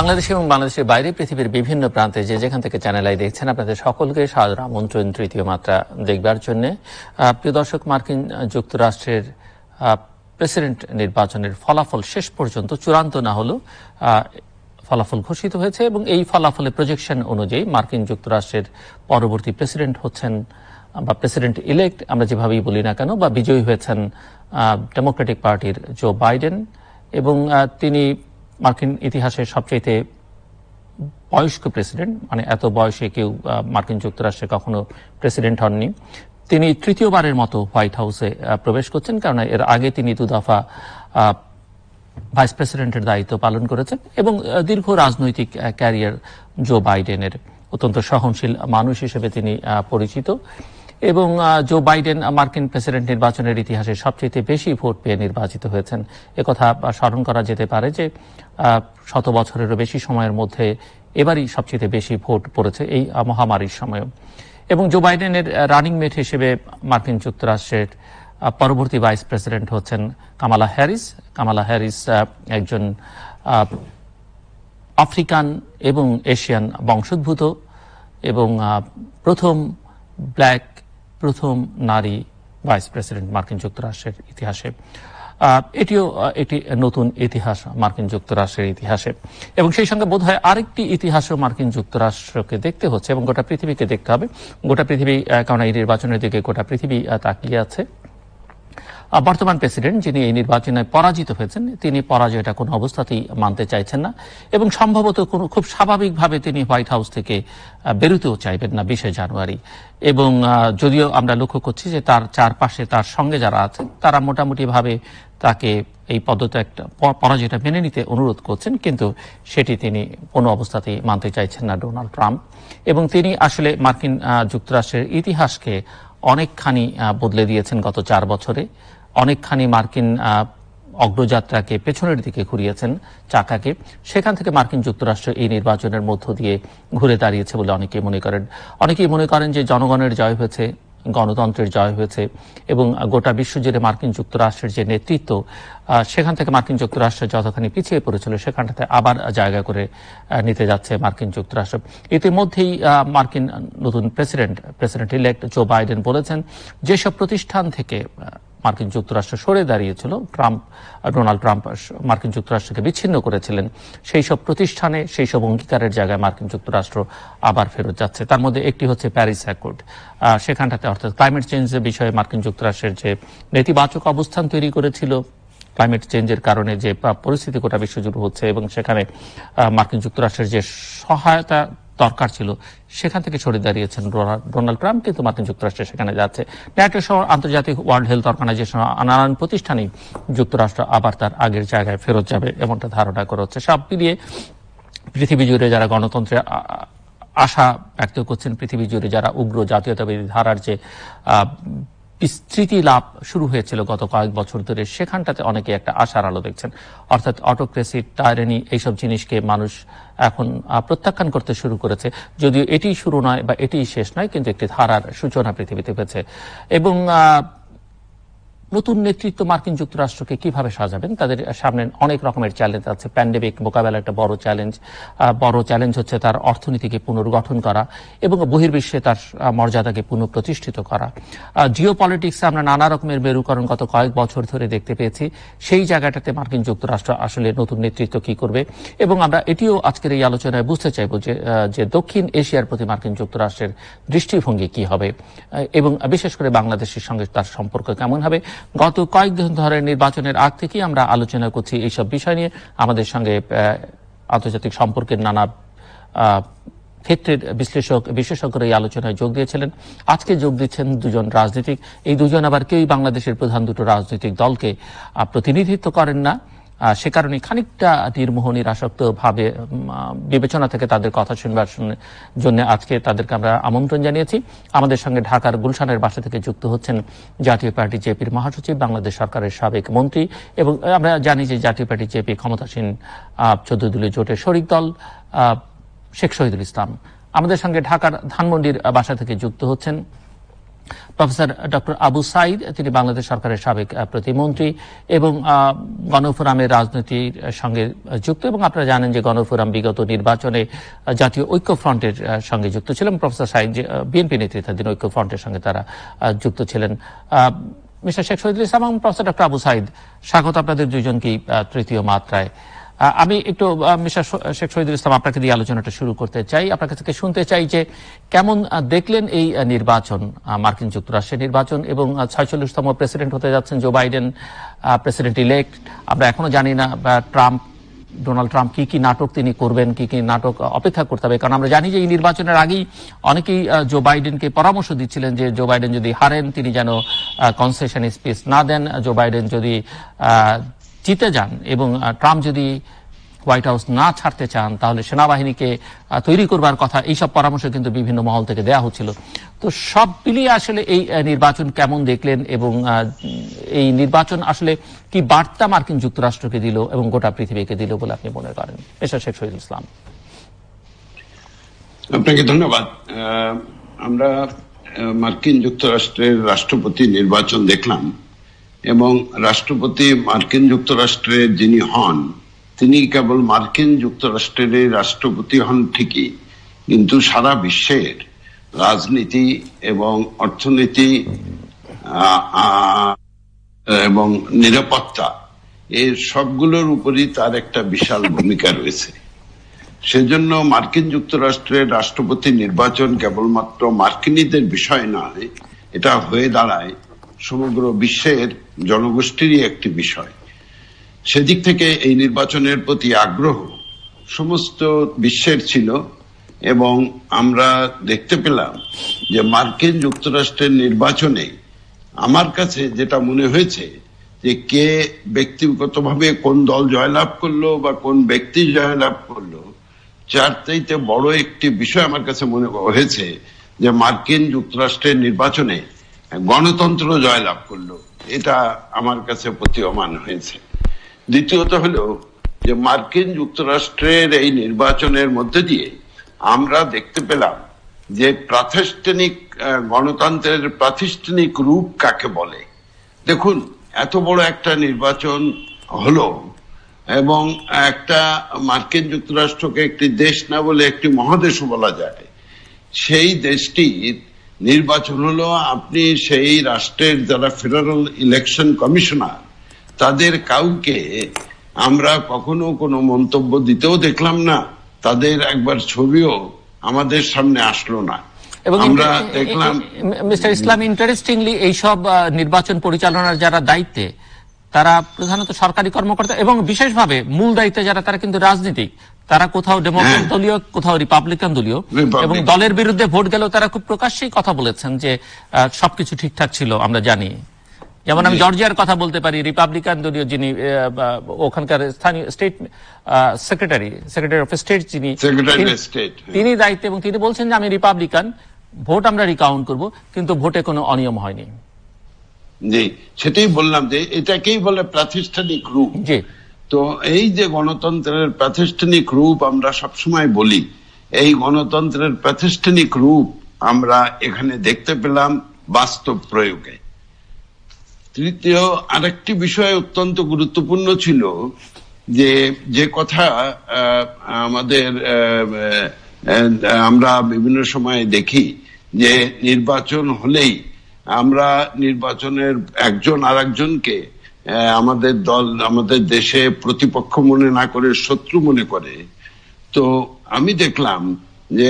বাংলাদেশ এবং বাংলাদেশের বাইরে পৃথিবীর বিভিন্ন প্রান্তে যে যেখান থেকে চ্যানেল আই দেখছেন আপনাদের সকলকে সাদর আমন্ত্রণ তৃতীয় মাত্রা দেখবার জন্য। প্রিয় দর্শক, মার্কিন যুক্তরাষ্ট্রের প্রেসিডেন্ট নির্বাচনের ফলাফল শেষ পর্যন্ত চূড়ান্ত না হলেও ফলাফল ঘোষিত হয়েছে এবং এই ফলাফলের প্রজেকশন অনুযায়ী মার্কিন যুক্তরাষ্ট্রের পরবর্তী প্রেসিডেন্ট হচ্ছেন বা প্রেসিডেন্ট ইলেক্ট আমরা যেভাবেই বলি না কেন, বা বিজয়ী হয়েছেন ডেমোক্রেটিক পার্টির জো বাইডেন। এবং তিনি মার্কিন ইতিহাসের সবচেয়ে বয়স্ক প্রেসিডেন্ট, মানে এত বয়সে কেউ মার্কিন যুক্তরাষ্ট্রে কখনো প্রেসিডেন্ট হননি। তিনি তৃতীয়বারের মতো হোয়াইট হাউসে প্রবেশ করছেন, কারণ এর আগে তিনি 2 দফা ভাইস প্রেসিডেন্টের দায়িত্ব পালন করেছেন এবং দীর্ঘ রাজনৈতিক ক্যারিয়ার জো বাইডেনের। অত্যন্ত সহনশীল মানুষ হিসেবে তিনি পরিচিত এবং জো বাইডেন মার্কিন প্রেসিডেন্ট নির্বাচনের ইতিহাসে সবচেয়ে বেশি ভোট পেয়ে নির্বাচিত হয়েছেন। একথা স্মরণ করা যেতে পারে যে 100 বছরেরও বেশি সময়ের মধ্যে এবারই সবচেয়ে বেশি ভোট পড়েছে এই মহামারীর সময়ও। এবং জো বাইডেনের রানিং মেট হিসেবে মার্কিন যুক্তরাষ্ট্রের পরবর্তী ভাইস প্রেসিডেন্ট হচ্ছেন কামালা হ্যারিস। কামালা হ্যারিস একজন আফ্রিকান এবং এশিয়ান বংশোদ্ভূত এবং প্রথম ব্ল্যাক, প্রথম নারী ভাইস প্রেসিডেন্ট মার্কিন যুক্তরাষ্ট্রের ইতিহাসে। এটিও একটি নতুন ইতিহাস মার্কিন যুক্তরাষ্ট্রের ইতিহাসে। এবং সেই সঙ্গে বোধহয় আরেকটি ইতিহাসও মার্কিন যুক্তরাষ্ট্রকে দেখতে হচ্ছে এবং গোটা পৃথিবীকে দেখতে হবে। গোটা পৃথিবী, কারণ এই নির্বাচনের দিকে গোটা পৃথিবী তাকিয়ে আছে। বর্তমান প্রেসিডেন্ট যিনি এই নির্বাচনে পরাজিত হয়েছেন, তিনি পরাজয়টা কোনো অবস্থাতেই মানতে চাইছেন না এবং সম্ভবত খুব স্বাভাবিকভাবে তিনি হোয়াইট হাউস থেকে বেরোতেও চাইবেন না 20 জানুয়ারি। এবং যদিও আমরা লক্ষ্য করছি যে তার চারপাশে তার সঙ্গে যারা আছেন তারা মোটামুটিভাবে তাকে এই পরাজয়টা মেনে নিতে অনুরোধ করছেন, কিন্তু সেটি তিনি কোনো অবস্থাতেই মানতে চাইছেন না ডোনাল্ড ট্রাম্প। এবং তিনি আসলে মার্কিন যুক্তরাষ্ট্রের ইতিহাসকে অনেকখানি বদলে দিয়েছেন গত 4 বছরে। অনেকখানি মার্কিন অগ্রযাত্রাকে পেছনের দিকে ঘুরিয়েছেন চাকাকে। সেখান থেকে মার্কিন যুক্তরাষ্ট্র এই নির্বাচনের মধ্য দিয়ে ঘুরে দাঁড়িয়েছে বলে অনেকেই মনে করেন। অনেকেই মনে করেন যে জনগণের জয় হয়েছে, গণতন্ত্রের জয় হয়েছে এবং গোটা বিশ্বজুড়ে মার্কিন যুক্তরাষ্ট্রের যে নেতৃত্ব, সেখান থেকে মার্কিন যুক্তরাষ্ট্র যতখানি পিছিয়ে পড়েছিল সেখানটাতে আবার জায়গা করে নিতে যাচ্ছে মার্কিন যুক্তরাষ্ট্র। ইতিমধ্যেই মার্কিন নতুন প্রেসিডেন্ট ইলেক্ট জো বাইডেন বলেছেন যেসব প্রতিষ্ঠান থেকে মার্কিন যুক্তরাষ্ট্র সরে দাঁড়িয়েছিল, ডোনাল্ড ট্রাম্প মার্কিন যুক্তরাষ্ট্রকে বিচ্ছিন্ন করেছিলেন, সেই সব প্রতিষ্ঠানে সেই সব অঙ্গীকারের জায়গায় মার্কিন যুক্তরাষ্ট্র আবার ফেরত যাচ্ছে। তার মধ্যে একটি হচ্ছে প্যারিস অ্যাকর্ড। সেখানটাতে অর্থাৎ ক্লাইমেট চেঞ্জের বিষয়ে মার্কিন যুক্তরাষ্ট্রের যে নেতিবাচক অবস্থান তৈরি করেছিল, ক্লাইমেট চেঞ্জের কারণে যে পরিস্থিতি গোটা বিশ্বজুড়ে হচ্ছে এবং সেখানে মার্কিন যুক্তরাষ্ট্রের যে সহায়তা দরকার ছিল সেখান থেকে সরে দাঁড়িয়েছেন ডোনাল্ড ট্রাম্প, কিন্তু মার্কিন যুক্তরাষ্ট্র সেখানে যাচ্ছে। ন্যাটো সহ আন্তর্জাতিক ওয়ার্ল্ড হেলথ অর্গানাইজেশন নানান প্রতিষ্ঠানেই যুক্তরাষ্ট্র আবার তার আগের জায়গায় ফেরত যাবে এমনটা ধারণা করা হচ্ছে। সব মিলিয়ে পৃথিবী জুড়ে যারা গণতন্ত্রের আশা ব্যক্ত করছেন, পৃথিবী জুড়ে যারা উগ্র জাতীয়তাবাদী ধারার যে বিস্তৃতি লাভ শুরু হয়েছিল গত কয়েক বছর ধরে, সেখানটাতে অনেকে একটা আশার আলো দেখছেন। অর্থাৎ অটোক্রেসি, টাইরানি, এইসব জিনিসকে মানুষ এখন প্রত্যাখ্যান করতে শুরু করেছে। যদিও এটি শুরু নয় বা এটি শেষ নয়, কিন্তু একটি ধারার সূচনা পৃথিবীতে হয়েছে। এবং নতুন নেতৃত্ব মার্কিন যুক্তরাষ্ট্রকে কিভাবে সাজাবেন, তাদের সামনে অনেক রকমের চ্যালেঞ্জ আছে। প্যান্ডেমিক মোকাবেলা একটা বড় চ্যালেঞ্জ হচ্ছে তার অর্থনীতিকে পুনর্গঠন করা এবং বহির্বিশ্বে তার মর্যাদাকে পুনঃপ্রতিষ্ঠিত করা। জিও পলিটিক্সে আমরা নানা রকমের মেরুকরণ গত কয়েক বছর ধরে দেখতে পেয়েছি। সেই জায়গাটাতে মার্কিন যুক্তরাষ্ট্র আসলে নতুন নেতৃত্ব কি করবে, এবং আমরা এটিও আজকের এই আলোচনায় বুঝতে চাইব যে দক্ষিণ এশিয়ার প্রতি মার্কিন যুক্তরাষ্ট্রের দৃষ্টিভঙ্গি কি হবে এবং বিশেষ করে বাংলাদেশের সঙ্গে তার সম্পর্ক কেমন হবে। গত কয়েকদিন ধরে নির্বাচনের আগ থেকেই আমরা আলোচনা করছি এইসব বিষয় নিয়ে। আমাদের সঙ্গে আন্তর্জাতিক সম্পর্কের নানা ক্ষেত্রের বিশেষজ্ঞরা এই আলোচনায় যোগ দিয়েছিলেন। আজকে যোগ দিচ্ছেন 2 জন রাজনীতিক। এই 2 জন আবার কেউই বাংলাদেশের প্রধান 2টো রাজনৈতিক দলকে প্রতিনিধিত্ব করেন না। সে কারণে খানিকটা নির্মোহনীর আসক্ত ভাবে বিবেচনা থেকে তাদের কথা শুনবার জন্য আজকে তাদেরকে আমরা আমন্ত্রণ জানিয়েছি। আমাদের সঙ্গে ঢাকার গুলশানের বাসা থেকে যুক্ত হচ্ছেন জাতীয় পার্টি জেপির মহাসচিব, বাংলাদেশ সরকারের সাবেক মন্ত্রী এবং আমরা জানি যে জাতীয় পার্টি জেপি ক্ষমতাসীন 14 দলীয় জোটের শরিক দল শেখ শহীদুল ইসলাম। আমাদের সঙ্গে ঢাকার ধানমন্ডির বাসা থেকে যুক্ত হচ্ছেন প্রফেসর ডক্টর আবু সাইদ, তিনি বাংলাদেশ সরকারের সাবেক প্রতিমন্ত্রী এবং গণফোরামের রাজনীতির সঙ্গে যুক্ত, এবং আপনারা জানেন যে গণফোরাম বিগত নির্বাচনে জাতীয় ঐক্যফ্রন্টের সঙ্গে যুক্ত ছিলেন। প্রফেসর সাইদ বিএনপি নেতৃত্বাধীন ঐক্যফ্রন্টের সঙ্গে তারা যুক্ত ছিলেন। মিস্টার শেখ শহীদুল ইসলাম এবং প্রফেসর ডক্টর আবু সাইদ, স্বাগত আপনাদের দুইজনকেই তৃতীয় মাত্রায়। আমি একটু মিস্টার শেখ শহীদুল ইসলাম আপনাকে দিয়ে আলোচনাটা শুরু করতে চাই। আপনার কাছ থেকে শুনতে চাই যে কেমন দেখলেন এই নির্বাচন, মার্কিন যুক্তরাষ্ট্রের নির্বাচন, এবং ৪৬তম প্রেসিডেন্ট হতে যাচ্ছেন জো বাইডেন, প্রেসিডেন্ট ইলেক্ট। আমরা এখনো জানি না ডোনাল্ড ট্রাম্প কি নাটক তিনি করবেন, কি নাটক অপেক্ষা করতে হবে, কারণ আমরা জানি যে এই নির্বাচনের আগেই অনেকেই জো বাইডেনকে পরামর্শ দিচ্ছিলেন যে জো বাইডেন যদি হারেন তিনি যেন কনসেশন স্পিচ না দেন, জো বাইডেন যদি জিতে যান এবং ট্রাম্প যদি হোয়াইট হাউস না ছাড়তে চান তাহলে সেনাবাহিনীকে তৈরি করবার কথা, এইসব পরামর্শ কিন্তু বিভিন্ন মহল থেকে দেয়া হচ্ছিল। তো সব মিলিয়ে আসলে এই নির্বাচন কেমন দেখলেন, এবং এই নির্বাচন আসলে কি বার্তা মার্কিন যুক্তরাষ্ট্রকে দিল এবং গোটা পৃথিবীকে দিল বলে আপনি মনে করেন? মিস্টার শেখ শহীদুল ইসলাম। আপনাকে ধন্যবাদ। আমরা মার্কিন যুক্তরাষ্ট্রের রাষ্ট্রপতি নির্বাচন দেখলাম, এবং রাষ্ট্রপতি মার্কিন যুক্তরাষ্ট্রের যিনি হন তিনি কেবল মার্কিন যুক্তরাষ্ট্রের রাষ্ট্রপতি হন ঠিকই, কিন্তু সারা বিশ্বের রাজনীতি এবং অর্থনীতি এবং নিরাপত্তা এর সবগুলোর উপরই তার একটা বিশাল ভূমিকা রয়েছে। সেজন্য মার্কিন যুক্তরাষ্ট্রের রাষ্ট্রপতি নির্বাচন কেবলমাত্র মার্কিনীদের বিষয় নয়, এটা হয়ে দাঁড়ায় সমগ্র বিশ্বের জনগোষ্ঠীরই একটি বিষয়। সেদিক থেকে এই নির্বাচনের প্রতি আগ্রহ সমস্ত বিশ্বের ছিল, এবং আমরা দেখতে পেলাম যে মার্কিন যুক্তরাষ্ট্রের নির্বাচনে আমার কাছে যেটা মনে হয়েছে যে কে ব্যক্তিগতভাবে কোন দল জয়লাভ করলো বা কোন ব্যক্তি জয়লাভ করলো, যার চাইতে বড় একটি বিষয় আমার কাছে মনে হয়েছে যে মার্কিন যুক্তরাষ্ট্রের নির্বাচনে গণতন্ত্র জয়লাভ করলো। এটা আমার কাছে প্রতীয়মান হয়েছে। দ্বিতীয়ত হলো যে মার্কিন যুক্তরাষ্ট্রের এই নির্বাচনের মধ্যে দিয়ে আমরা দেখতে পেলাম যে প্রাতিষ্ঠানিক গণতন্ত্রের প্রাতিষ্ঠানিক রূপ কাকে বলে। দেখুন, এত বড় একটা নির্বাচন হলো, এবং একটা মার্কিন যুক্তরাষ্ট্রকে একটি দেশ না বলে একটি মহাদেশও বলা যায়, সেই দেশটির নির্বাচন হলো। আপনি সেই রাষ্ট্রের যারা ফেডারেল ইলেকশন কমিশনার তাদের কাউকে আমরা কখনো কোনো মন্তব্য দিতেও দেখলাম না, তাদের একবার ছবিও আমাদের সামনে আসলো না। এবং আমরা দেখলাম মিস্টার ইসলাম, ইন্টারেস্টিংলি এইসব নির্বাচন পরিচালনার যারা দায়িত্বে তারা প্রধানত সরকারি কর্মকর্তা, এবং বিশেষভাবে মূল দায়িত্বে যারা তারা কিন্তু রাজনীতিক, তারা কোথাও ডেমোক্রেট দলীয় কোথাও রিপাবলিকান দলীয়, এবং দলের বিরুদ্ধে ভোট গেলেও তারা খুব প্রকাশ্যেই কথা বলেছেন যে সবকিছু ঠিকঠাক ছিল। আমরা জানি, যেমন আমি জর্জিয়ার কথা বলতে পারি, রিপাবলিকান দলীয় যিনি ওখানকার স্থানীয় স্টেট সেক্রেটারি অফ স্টেট যিনি, তিনি দায়িত্বে, এবং তিনি বলছেন যে আমি রিপাবলিকান, ভোট আমরা রিকাউন্ট করব, কিন্তু ভোটে কোনো অনিয়ম হয়নি। জি, সেটাই বললাম যে এটাকেই বলে প্রাতিষ্ঠানিক রূপ। জি, তো এই যে গণতন্ত্রের প্রাতিষ্ঠানিক রূপ আমরা সবসময় বলি, এই গণতন্ত্রের প্রাতিষ্ঠানিক রূপ আমরা এখানে দেখতে পেলাম বাস্তব প্রয়োগে। তৃতীয় আরেকটি বিষয় অত্যন্ত গুরুত্বপূর্ণ ছিল, যে কথা আমাদের আমরা বিভিন্ন সময় দেখি যে নির্বাচন হলেই আমরা নির্বাচনের একজন আরেকজনকে আমাদের দল আমাদের দেশে প্রতিপক্ষ মনে না করে শত্রু মনে করে। তো আমি দেখলাম যে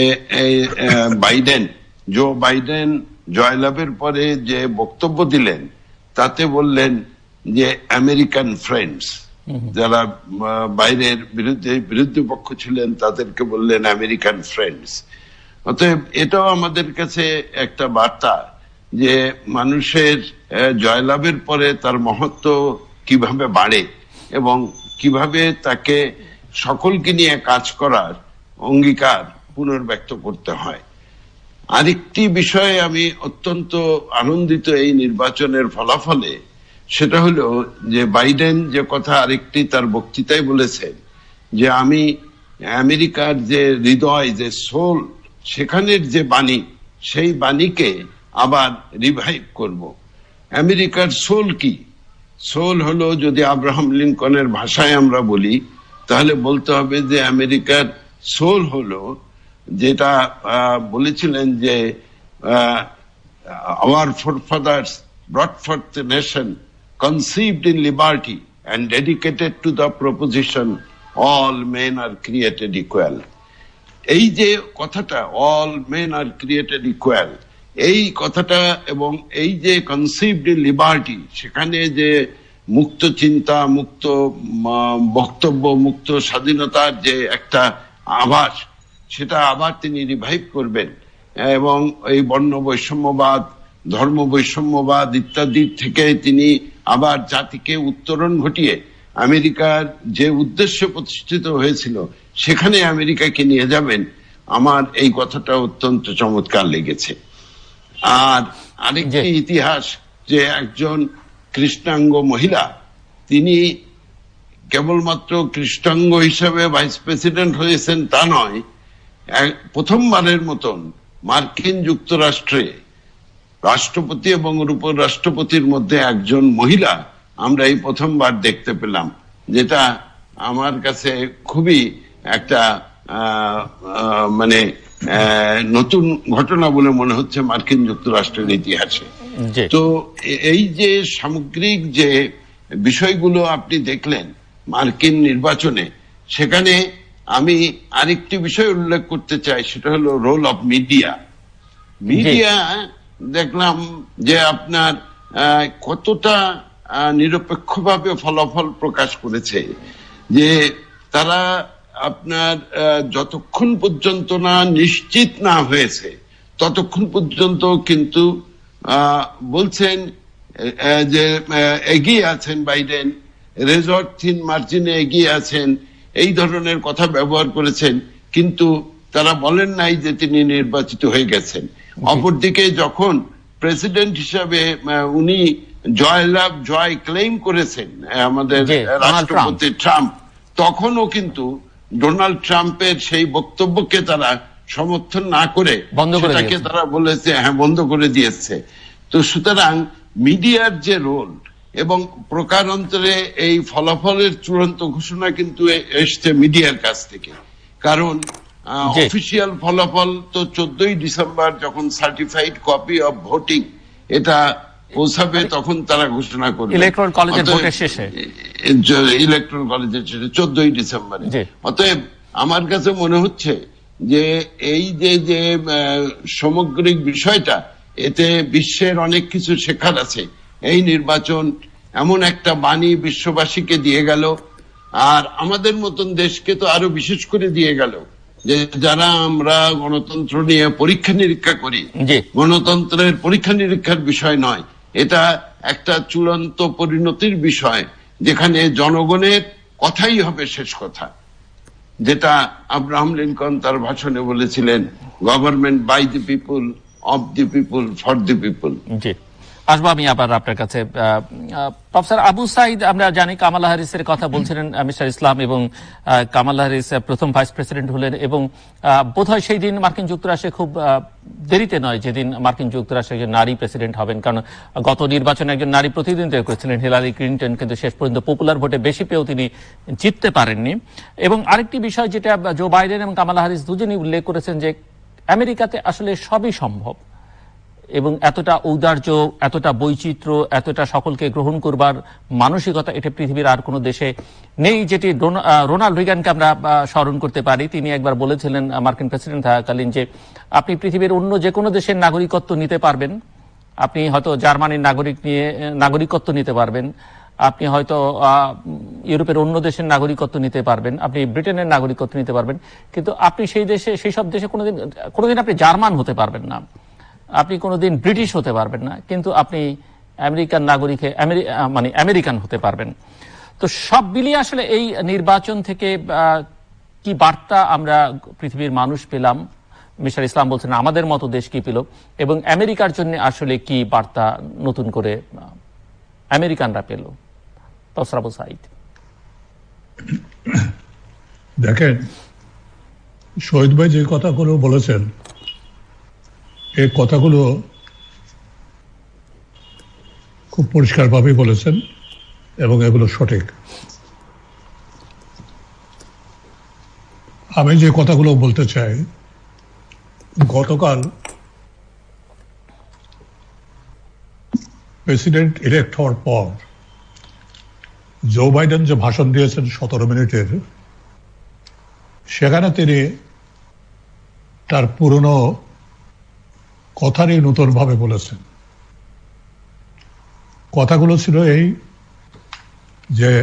জো বাইডেন জয়লাভের পরে যে বক্তব্য দিলেন তাতে বললেন যে আমেরিকান ফ্রেন্ডস, যারা বাইরের বিরুদ্ধে পক্ষ ছিলেন তাদেরকে বললেন আমেরিকান ফ্রেন্ডস। অতএব এটাও আমাদের কাছে একটা বার্তা যে মানুষের জয়লাভের পরে তার মহত্ব কিভাবে বাড়ে এবং কিভাবে তাকে সকলকে নিয়ে কাজ করার অঙ্গীকার পুনর্ব্যক্ত করতে হয়। আরেকটি বিষয়ে আমি অত্যন্ত আনন্দিত এই নির্বাচনের ফলাফলে, সেটা হলো যে বাইডেন যে কথা আরেকটি তার বক্তৃতায় বলেছেন যে আমি আমেরিকার যে হৃদয়, যে সোল, সেখানের যে বাণী, সেই বাণীকে আবার রিভাইভ করব। আমেরিকার সোল কি? সোল হলো, যদি আব্রাহাম লিঙ্কনের ভাষায় আমরা বলি, তাহলে বলতে হবে যে আমেরিকার সোল হলো যেটা বলেছিলেন যে our forefathers brought forth the nation conceived in liberty and dedicated to the proposition all men are created equal. এই যে কথাটা all men are created equal, এই কথাটা এবং এই যে কনসিভড ইন লিবার্টি, সেখানে যে মুক্ত চিন্তা, মুক্ত বক্তব্য, মুক্ত স্বাধীনতার যে একটা আভাস, সেটা আবার তিনি রিভাইভ করবেন এবং এই বর্ণ বৈষম্যবাদ, ধর্ম বৈষম্যবাদ ইত্যাদি থেকে তিনি আবার জাতিকে উত্তরণ ঘটিয়ে আমেরিকার যে উদ্দেশ্য প্রতিষ্ঠিত হয়েছিল সেখানে আমেরিকাকে নিয়ে যাবেন। আমার এই কথাটা অত্যন্ত চমৎকার লেগেছে। আর আরেকটি ইতিহাস, যে একজন কৃষ্ণাঙ্গ মহিলা, তিনি কেবলমাত্র কৃষ্ণাঙ্গ হিসাবে ভাইস প্রেসিডেন্ট হয়েছেন তা নয়, প্রথমবারের মতন মার্কিন যুক্তরাষ্ট্রে রাষ্ট্রপতি এবং উপরাষ্ট্রপতির মধ্যে একজন মহিলা আমরা এই প্রথমবার দেখতে পেলাম, যেটা আমার কাছে খুবই একটা মানে নতুন ঘটনা বলে মনে হচ্ছে মার্কিন যুক্তরাষ্ট্রের ইতিহাসে। তো এই যে সামগ্রিক যে বিষয়গুলো আপনি দেখলেন মার্কিন নির্বাচনে, সেখানে আমি আরেকটি বিষয় উল্লেখ করতে চাই, সেটা হলো রোল অফ মিডিয়া। মিডিয়া দেখলাম যে আপনার কতটা নিরপেক্ষভাবে ফলাফল প্রকাশ করেছে, যে তারা আপনার যতক্ষণ পর্যন্ত না নিশ্চিত না হয়েছে ততক্ষণ পর্যন্ত কিন্তু বলছেন যে এগিয়ে আছেন বাইডেন, রেজর্ট থিন মার্জিনে এগিয়ে আছেন, এই ধরনের কথা ব্যবহার করেছেন, কিন্তু তারা বলেন নাই যে তিনি নির্বাচিত হয়ে গেছেন। অপরদিকে যখন প্রেসিডেন্ট হিসাবে উনি জয় ক্লেম করেছেন আমাদের রাষ্ট্রপতি ট্রাম্প, তখনও কিন্তু ডোনাল্ড ট্রাম্পের সেই বক্তব্যকে তারা সমর্থন না করে সেটাকে তারা বলেছে হ্যাঁ বন্ধ করে দিয়েছে। তো সুতরাং মিডিয়ার যে রোল এবং প্রকারান্তরে এই ফলাফলের চূড়ান্ত ঘোষণা কিন্তু এসছে মিডিয়ার কাছ থেকে, কারণ অফিসিয়াল ফলাফল তো 14ই ডিসেম্বর যখন সার্টিফাইড কপি অফ ভোটিং এটা পৌঁছাবে তখন তারা ঘোষণা করবে, ইলেকট্রাল কলেজের ভোটের শেষে, ইলেকট্রাল কলেজের শেষে 14ই ডিসেম্বরে। অতএব আমার কাছে মনে হচ্ছে যে এই যে সামগ্রিক বিষয়টা, এতে বিশ্বের অনেক কিছু শেখার আছে। এই নির্বাচন এমন একটা বাণী বিশ্ববাসীকে দিয়ে গেল, আর আমাদের মতন দেশকে তো আরো বিশেষ করে দিয়ে গেল, যে যারা আমরা গণতন্ত্র নিয়ে পরীক্ষা নিরীক্ষা করি, গণতন্ত্রের পরীক্ষা নিরীক্ষার বিষয় নয়, এটা একটা চূড়ান্ত পরিণতির বিষয়, যেখানে জনগণের কথাই হবে শেষ কথা, যেটা আব্রাহাম লিঙ্কন তার ভাষণে বলেছিলেন, government by the people, of the people, for the people. আসবো আমি আবার আপনার কাছে। প্রফেসর আবু সাইদ, আমরা জানি কামালা হ্যারিসের কথা বলছিলেন মিস্টার ইসলাম, এবং কামালা হ্যারিস প্রথম ভাইস প্রেসিডেন্ট হলেন, এবং বোধহয় সেই দিন মার্কিন যুক্তরাষ্ট্রে খুব দেরিতে নয় যেদিন মার্কিন যুক্তরাষ্ট্রে একজন নারী প্রেসিডেন্ট হবেন, কারণ গত নির্বাচনে একজন নারী প্রতিদ্বন্দ্বিতা করেছিলেন হিলারি ক্লিন্টন, কিন্তু শেষ পর্যন্ত পপুলার ভোটে বেশি পেয়েও তিনি জিততে পারেননি। এবং আরেকটি বিষয় যেটা জো বাইডেন এবং কামালা হ্যারিস দুজনেই উল্লেখ করেছেন, যে আমেরিকাতে আসলে সবই সম্ভব, এবং এতটা ঔদার্য, এতটা বৈচিত্র্য, এতটা সকলকে গ্রহণ করবার মানসিকতা এটা পৃথিবীর আর কোনো দেশে নেই। যেটি রোনাল্ড রিগানকে আমরা স্মরণ করতে পারি, তিনি একবার বলেছিলেন মার্কিন প্রেসিডেন্ট থাকাকালীন, যে আপনি পৃথিবীর অন্য যে কোনো দেশের নাগরিকত্ব নিতে পারবেন, আপনি হয়তো জার্মানির নাগরিকত্ব নিতে পারবেন, আপনি হয়তো ইউরোপের অন্য দেশের নাগরিকত্ব নিতে পারবেন, আপনি ব্রিটেনের নাগরিকত্ব নিতে পারবেন, কিন্তু আপনি সেই সব দেশে কোনোদিন আপনি জার্মান হতে পারবেন না, আপনি কোনোদিন ব্রিটিশ হতে পারবেন না, কিন্তু আপনি আমেরিকান নাগরিক মানে আমেরিকান হতে পারবেন। তো সব মিলিয়ে আসলে এই নির্বাচন থেকে কি বার্তা আমরা পৃথিবীর মানুষ পেলাম, মিস্টার ইসলাম বলছেন আমাদের মতো দেশ কি পেল, এবং আমেরিকার জন্য আসলে কি বার্তা নতুন করে আমেরিকানরা পেল? প্রফেসর আবু সাইদ, দেখেন শহীদ ভাই যে কথাগুলো বলেছেন, এই কথাগুলো খুব পরিষ্কারভাবেই বলেছেন এবং এগুলো সঠিক। আমি যে কথাগুলো বলতে চাই, গতকাল প্রেসিডেন্ট ইলেক্ট হওয়ার পর জো বাইডেন যে ভাষণ দিয়েছেন 17 মিনিটের, সেখানে তিনি তার পুরনো কথারই নতুনভাবে বলেছেন। কথাগুলো ছিল এই যে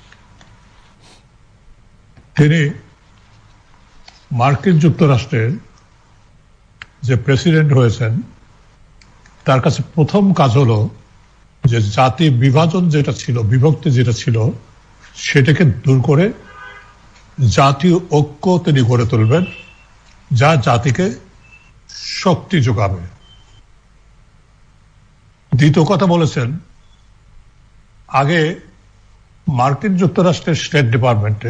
তিনি মার্কিন যুক্তরাষ্ট্রের যে প্রেসিডেন্ট হয়েছেন তার কাছে প্রথম কাজ হলো যে জাতি বিভাজন যেটা ছিল, বিভক্তি যেটা ছিল, সেটাকে দূর করে জাতীয় ঐক্য তিনি গড়ে তুলবেন, যা জাতিকে শক্তি যোগাবে। দ্বিতীয় কথা বলেছেন, আগে মার্কিন যুক্তরাষ্ট্রের স্টেট ডিপার্টমেন্টে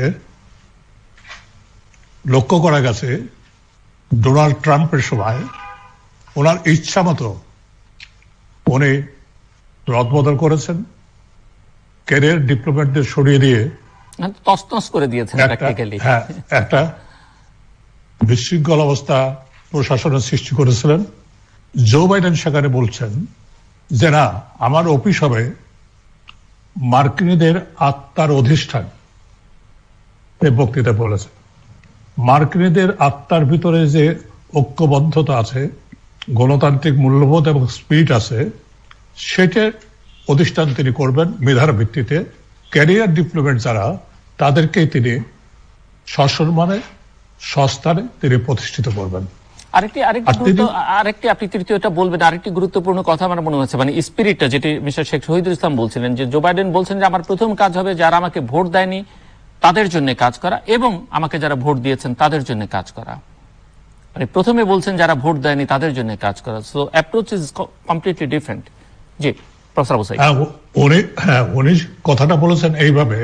লক্ষ্য করা গেছে ডোনাল্ড ট্রাম্পের সময় ওনার ইচ্ছা মতো উনি রদবদল করেছেন, ক্যারিয়ার ডিপ্লোম্যাটদের সরিয়ে দিয়ে তছনছ করে দিয়েছেন প্র্যাকটিক্যালি। হ্যাঁ, একটা বিশৃঙ্খল অবস্থা প্রশাসনের সৃষ্টি করেছিলেন। জো বাইডেন সেখানে বলছেন যে না, আমার অফিস হবে মার্কিনীদের আত্মার অধিষ্ঠান। এই বক্তৃতা বলেছেন মার্কিনীদের আত্মার ভিতরে যে ঐক্যবদ্ধতা আছে, গণতান্ত্রিক মূল্যবোধ এবং স্পিরিট আছে, সেটার অধিষ্ঠান তিনি করবেন মেধার ভিত্তিতে। ক্যারিয়ার ডিপ্লোমেট যারা, তাদেরকেই তিনি সসম্মানে সস্থানে তিনি প্রতিষ্ঠিত করবেন। আরেকটি আপনি তৃতীয়টা বলবেন, আরেকটি গুরুত্বপূর্ণ কথা আমার মনে হচ্ছে, মানে স্পিরিটটা যেটি মিস্টার শেখ শহীদুল ইসলাম বলছিলেন, যে জো বাইডেন বলছেন যে আমার প্রথম কাজ হবে যারা আমাকে ভোট দেয়নি তাদের জন্য কাজ করা এবং আমাকে যারা ভোট দিয়েছেন তাদের জন্য কাজ করা। মানে প্রথমে বলছেন যারা ভোট দেয়নি তাদের জন্য কাজ করা। So approach is completely different. জি প্রফেসর আবু সাঈদ। উনি কথাটা বলেছেন এইভাবে,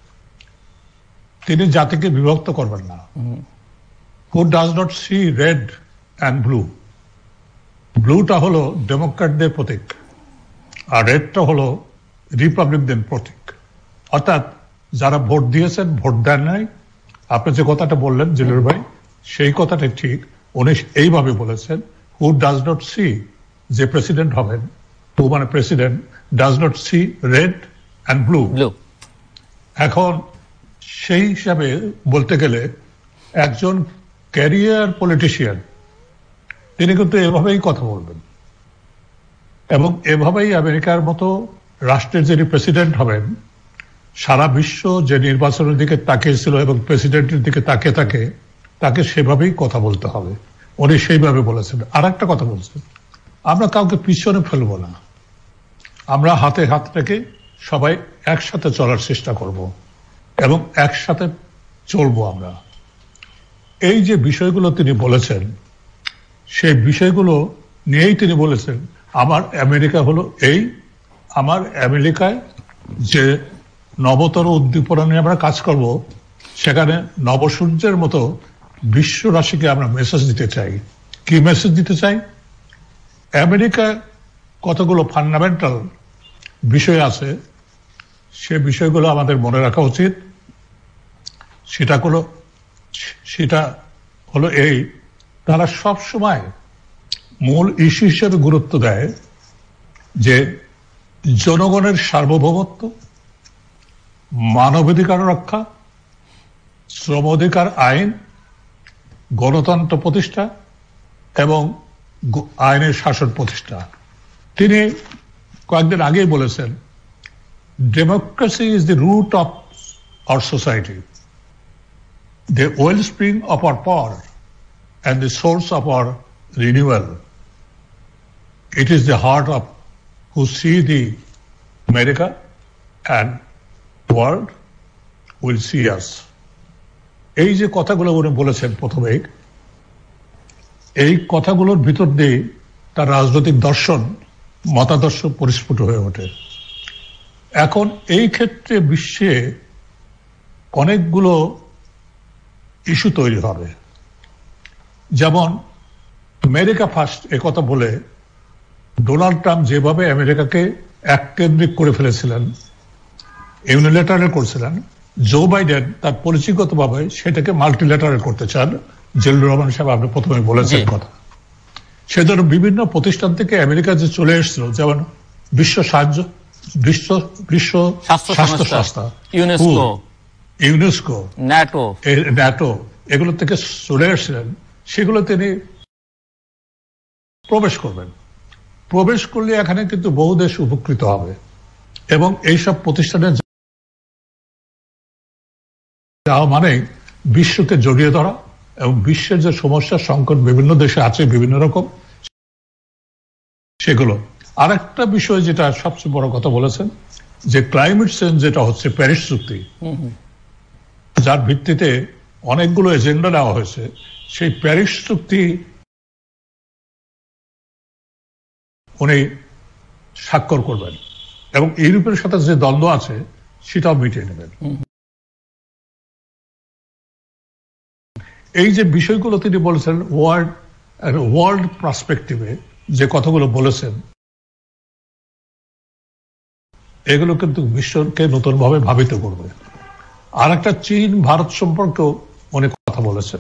তিনি জাতিকে বিভক্ত করবেন না। Who does not see red and blue, ব্লুটা হলো ডেমোক্র্যাটদের প্রতীক আর রেডটা হলো রিপাবলিকদের প্রতীক। অর্থাৎ যারা ভোট দিয়েছেন, ভোট দেন নাই, আপনি যে কথাটা বললেন জিলুর ভাই, সেই কথাটা ঠিক। উনি এইভাবে বলেছেন, হু ডাজ নট সি, যে প্রেসিডেন্ট হবেন, হু মানে president, does not see red and blue. এখন সেই হিসাবে বলতে গেলে একজন ক্যারিয়ার পলিটিশিয়ান তিনি কিন্তু এভাবেই কথা বলবেন এবং এভাবেই আমেরিকার মতো রাষ্ট্রের যিনি প্রেসিডেন্ট হবেন, সারা বিশ্ব যে নির্বাচনের দিকে তাকিয়েছিল এবং প্রেসিডেন্টের দিকে তাকিয়ে থাকে, তাকে সেভাবেই কথা বলতে হবে। উনি সেইভাবে বলেছেন। আর একটা কথা বলছেন, আমরা কাউকে পিছনে ফেলবো না, আমরা হাতে হাত রেখে সবাই একসাথে চলার চেষ্টা করব এবং একসাথে চলবো আমরা। এই যে বিষয়গুলো তিনি বলেছেন, সেই বিষয়গুলো নিয়েই তিনি বলেছেন আমার আমেরিকা হলো এই, আমার আমেরিকায় যে নবতর উদ্দীপনা নিয়ে আমরা কাজ করব, সেখানে নবসূর্যের মতো বিশ্ব রাশিকে আমরা মেসেজ দিতে চাই। কি মেসেজ দিতে চাই? আমেরিকা কতগুলো ফান্ডামেন্টাল বিষয় আছে, সে বিষয়গুলো আমাদের মনে রাখা উচিত। সেটা হলো এই, তারা সব সময় মূল ইস্যু হিসেবে গুরুত্ব দেয় যে জনগণের সার্বভৌমত্ব, মানবাধিকার রক্ষা, শ্রম অধিকার আইন, গণতন্ত্র প্রতিষ্ঠা এবং আইনের শাসন প্রতিষ্ঠা। তিনি কয়েকদিন আগেই বলেছেন, democracy is the root of our society, the wellspring of our power and the source of our renewal. It is the heart of who see the America and world will see us. এই যে কথাগুলো উনি বলেছেন প্রথমে, এই কথাগুলোর ভিতর দিয়ে তার রাজনৈতিক দর্শন, মতাদর্শ পরিস্ফুট হয়ে ওঠে। এখন এই ক্ষেত্রে বিশ্বে অনেকগুলো ইস্যু তৈরি হবে। যেমন আমেরিকা ফার্স্ট একথা বলে ডোনাল্ড ট্রাম্প যেভাবে আমেরিকাকে এককেন্দ্রিক করে ফেলেছিলেন, ইউনিল্যাটারাল করছিলেন। জো বাইডেন তার পরিচিতভাবে সেটাকে মাল্টিল্যাটারাল করতে চান। জিল্লুর রহমান সাহেব আপনি প্রথমে বলেছেন কথা। সে ধরো বিভিন্ন প্রতিষ্ঠান থেকে আমেরিকা যে চলে এসেছিল, যেমন বিশ্ব স্বাস্থ্য সংস্থা, ইউনেস্কো, ন্যাটো, এগুলো থেকে চলে এসেছিলেন, সেগুলো তিনি প্রবেশ করবেন। প্রবেশ করলে এখানে কিন্তু বহু দেশ উপকৃত হবে এবং এইসব প্রতিষ্ঠানে যাওয়া মানে বিশ্বকে জড়িয়ে ধরা এবং বিশ্বের যে সমস্যা সংকট বিভিন্ন দেশে আছে বিভিন্ন রকম, সেগুলো। আরেকটা বিষয় যেটা সবচেয়ে বড় কথা বলেছেন, যে ক্লাইমেট চেঞ্জ যেটা হচ্ছে প্যারিস চুক্তি, যার ভিত্তিতে অনেকগুলো এজেন্ডা নেওয়া হয়েছে, সেই প্যারিস চুক্তি উনি স্বাক্ষর করবেন এবং ইউরোপের সাথে যে দ্বন্দ্ব আছে সেটাও মিটিয়ে নেবেন। এই যে বিষয়গুলো তিনি বলেছেন ওয়ার্ল্ড পার্সপেক্টিভে যে কথাগুলো বলেছেন, এগুলো কিন্তু বিশ্বকে নতুন ভাবে ভাবিত করবে। আর একটা চীন ভারত সম্পর্কেও অনেক কথা বলেছেন।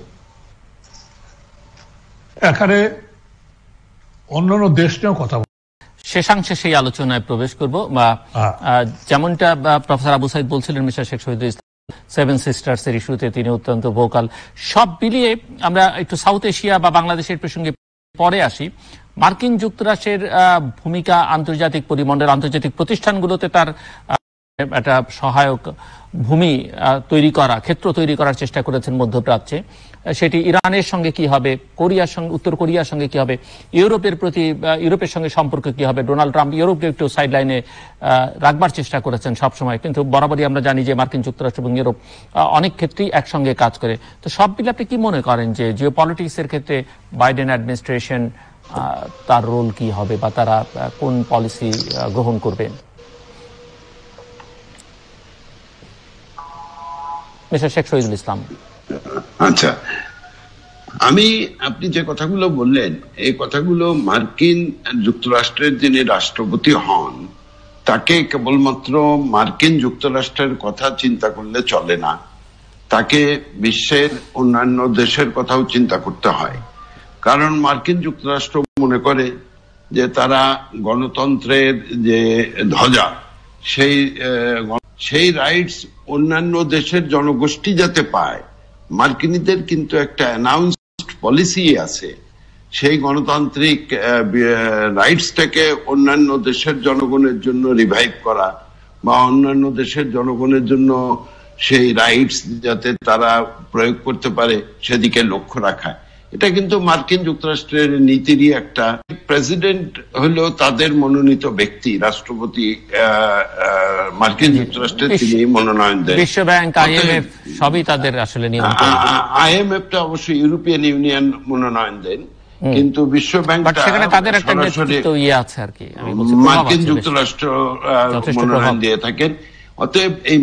এখানে অন্যান্য দেশ নিয়েও কথা শেষাংশে সেই আলোচনায় প্রবেশ করব। যেমনটা প্রফেসর আবু সাইদ বলছিলেন, mister Sheikh Shahidul Islam seven sisters এর ইস্যুতে তিনি অত্যন্ত ভোকাল। সব মিলিয়ে আমরা একটু সাউথ এশিয়া বা বাংলাদেশের প্রসঙ্গে পরে আসি। মার্কিন যুক্তরাষ্ট্রের ভূমিকা আন্তর্জাতিক পরিমণ্ডল, আন্তর্জাতিক প্রতিষ্ঠানগুলোতে তার একটা সহায়ক ভূমি তৈরি করা, ক্ষেত্র তৈরি করার চেষ্টা করেছেন মধ্যপ্রাচ্যে। সেটি ইরানের সঙ্গে কি হবে, কোরিয়ার সঙ্গে, উত্তর কোরিয়ার সঙ্গে কি হবে, ইউরোপের সঙ্গে সম্পর্ক কি হবে। ডোনাল্ড ট্রাম্প ইউরোপকে একটু সাইড লাইনে রাখবার চেষ্টা করেছেন সবসময়, কিন্তু বরাবরই আমরা জানি যে মার্কিন যুক্তরাষ্ট্র এবং ইউরোপ অনেক ক্ষেত্রেই একসঙ্গে কাজ করে। তো সব মিলে আপনি কি মনে করেন যে জিওপলিটিক্সের ক্ষেত্রে বাইডেন অ্যাডমিনিস্ট্রেশন তার রোল কি হবে বা তারা কোন পলিসি গ্রহণ করবেন? মিস্টার শেখ শহীদুল ইসলাম। আচ্ছা, আপনি যে কথাগুলো বললেন, এই কথাগুলো মার্কিন যুক্তরাষ্ট্রের যিনি রাষ্ট্রপতি হন তাকে কেবলমাত্র মার্কিন যুক্তরাষ্ট্রের কথা চিন্তা করলে চলে না, তাকে বিশ্বের অন্যান্য দেশের কথাও চিন্তা করতে হয়। কারণ মার্কিন যুক্তরাষ্ট্র মনে করে যে তারা গণতন্ত্রের যে ধ্বজা, সেই রাইটস অন্যান্য দেশের জনগোষ্ঠী যাতে পায়। মার্কিনীদের কিন্তু একটা অ্যানাউন্সড পলিসি আছে, সেই গণতান্ত্রিক রাইটসটাকে অন্যান্য দেশের জনগণের জন্য রিভাইভ করা বা অন্যান্য দেশের জনগণের জন্য সেই রাইটস যাতে তারা প্রয়োগ করতে পারে সেদিকে লক্ষ্য রাখা। এটা কিন্তু মার্কিন যুক্তরাষ্ট্রের নীতিরই একটা। প্রেসিডেন্ট হলো তাদের মনোনীত ব্যক্তি, রাষ্ট্রপতি মার্কিন যুক্তরাষ্ট্রের তিনি মনোনয়ন দেন। বিশ্বব্যাংক, আইএমএফ সবই তাদের আসলে নিয়ন্ত্রণ। আইএমএফটা অবশ্যই ইউরোপিয়ান ইউনিয়ন মনোনয়ন দেন, কিন্তু বিশ্বব্যাংক তাদের একটা নেতৃত্ব আছে আর কি, মার্কিন যুক্তরাষ্ট্র মনোনয়ন দিয়ে থাকেন। অতএব এই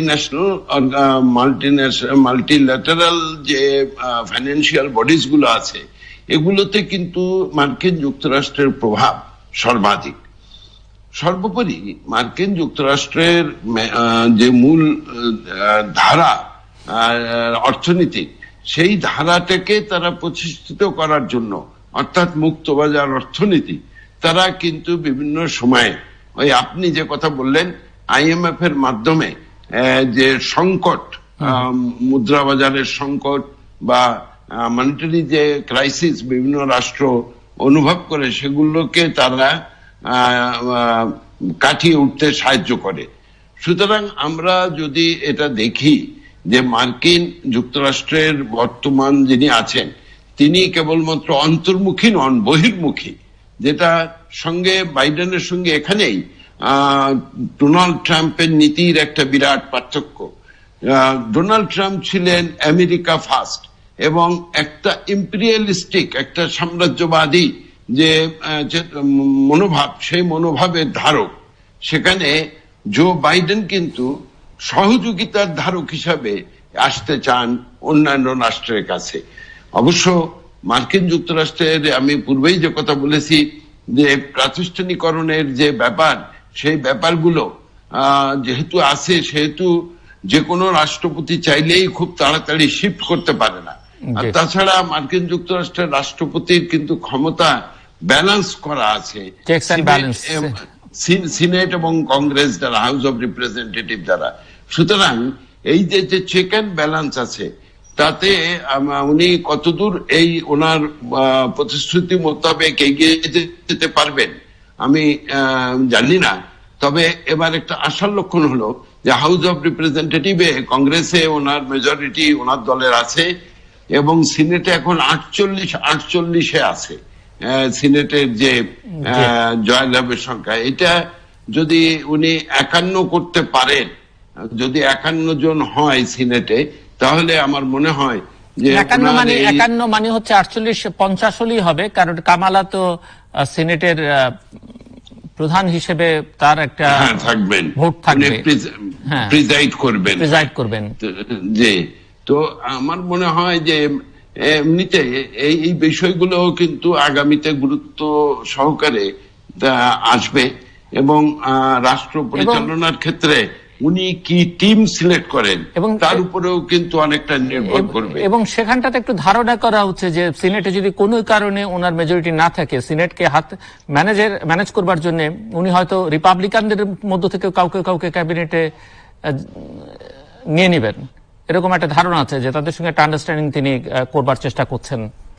মাল্টিল্যাটারাল যে ফাইন্যান্সিয়াল বডিজ গুলো আছে, এগুলোতে কিন্তু মার্কিন যুক্তরাষ্ট্রের প্রভাব সর্বাধিক। সর্বোপরি মার্কিন যুক্তরাষ্ট্রের যে মূল ধারা অর্থনীতি, সেই ধারাটাকে তারা প্রতিষ্ঠিত করার জন্য, অর্থাৎ মুক্তবাজার অর্থনীতি, তারা কিন্তু বিভিন্ন সময়ে ওই আপনি যে কথা বললেন আইএমএফ এর মাধ্যমে যে সংকট, মুদ্রা বাজারের সংকট বা মনিটারি যে ক্রাইসিস বিভিন্ন রাষ্ট্র অনুভব করে, সেগুলোকে তারা কাটিয়ে উঠতে সাহায্য করে। সুতরাং আমরা যদি এটা দেখি যে মার্কিন যুক্তরাষ্ট্রের বর্তমান যিনি আছেন তিনি কেবলমাত্র অন্তর্মুখী নন, বহির্মুখী, যেটা সঙ্গে বাইডেনের সঙ্গে এখানেই ডোনাল্ড ট্রাম্পের নীতির একটা বিরাট পার্থক্য। ডোনাল্ড ট্রাম্প ছিলেন আমেরিকা ফার্স্ট এবং একটা ইম্পেরিয়ালিস্টিক, একটা সাম্রাজ্যবাদী যে মনোভাব, সেই মনোভাবের ধারক। সেখানে জো বাইডেন কিন্তু সহযোগিতার ধারক হিসাবে আসতে চান অন্যান্য রাষ্ট্রের কাছে। অবশ্য মার্কিন যুক্তরাষ্ট্রের আমি পূর্বেই যে কথা বলেছি যে প্রাতিষ্ঠানিকরণের যে ব্যাপার, সেই ব্যাপারগুলো যেহেতু আছে, সেহেতু যে কোনো রাষ্ট্রপতি চাইলেই খুব তাড়াতাড়ি শিফট করতে পারে না। আর তাছাড়া মার্কিন যুক্তরাষ্ট্রের রাষ্ট্রপতির কিন্তু ক্ষমতা ব্যালেন্স করা আছে, সিনেট এবং কংগ্রেস দ্বারা, হাউস অব রিপ্রেজেন্টেটিভ দ্বারা। সুতরাং এই যে চেক অ্যান্ড ব্যালেন্স আছে, তাতে উনি কতদূর এই ওনার প্রতিশ্রুতি মোতাবেক এগিয়ে যেতে পারবেন আমি জানি না। তবে এবার একটা আশার লক্ষণ হলো যে হাউস অব রিপ্রেজেন্টেটিভে কংগ্রেসে ওনার মেজরিটি ওনার দলের আছে এবং সিনেটে এখন 48-48 আছে সিনেটের যে জয়লাভের সংখ্যা। এটা যদি উনি 51 করতে পারেন, যদি 51 জন হয় সিনেটে, তাহলে আমার মনে হয় যে 51 মানে হচ্ছে 48-50 হলেই হবে, কারণ কামালা তো সিনেটের প্রধান হিসেবে তার একটা থাকবেন, ভোট থাকবে, প্রিজাইড করবেন। জি, তো আমার মনে হয় যে এমনিতে এই বিষয়গুলো কিন্তু আগামীতে গুরুত্ব সহকারে আসবে এবং রাষ্ট্র পরিচালনার ক্ষেত্রে উনি কি টিম সিলেক্ট করেন এবং তার উপরেও কিন্তু অনেকটা নির্ভর করবে। এবং সেখানটাতে একটু ধারণা করা হচ্ছে যে সিনেটে যদি কোনো কারণে ওনার মেজরিটি না থাকে, সিনেটকে ম্যানেজ করবার জন্য উনি হয়তো রিপাবলিকানদের মধ্য থেকে কাউকে ক্যাবিনেটে নিয়ে নেবেন, এরকম একটা ধারণা আছে যে তাদের সঙ্গে একটা আন্ডারস্ট্যান্ডিং তিনি করবার চেষ্টা করছেন।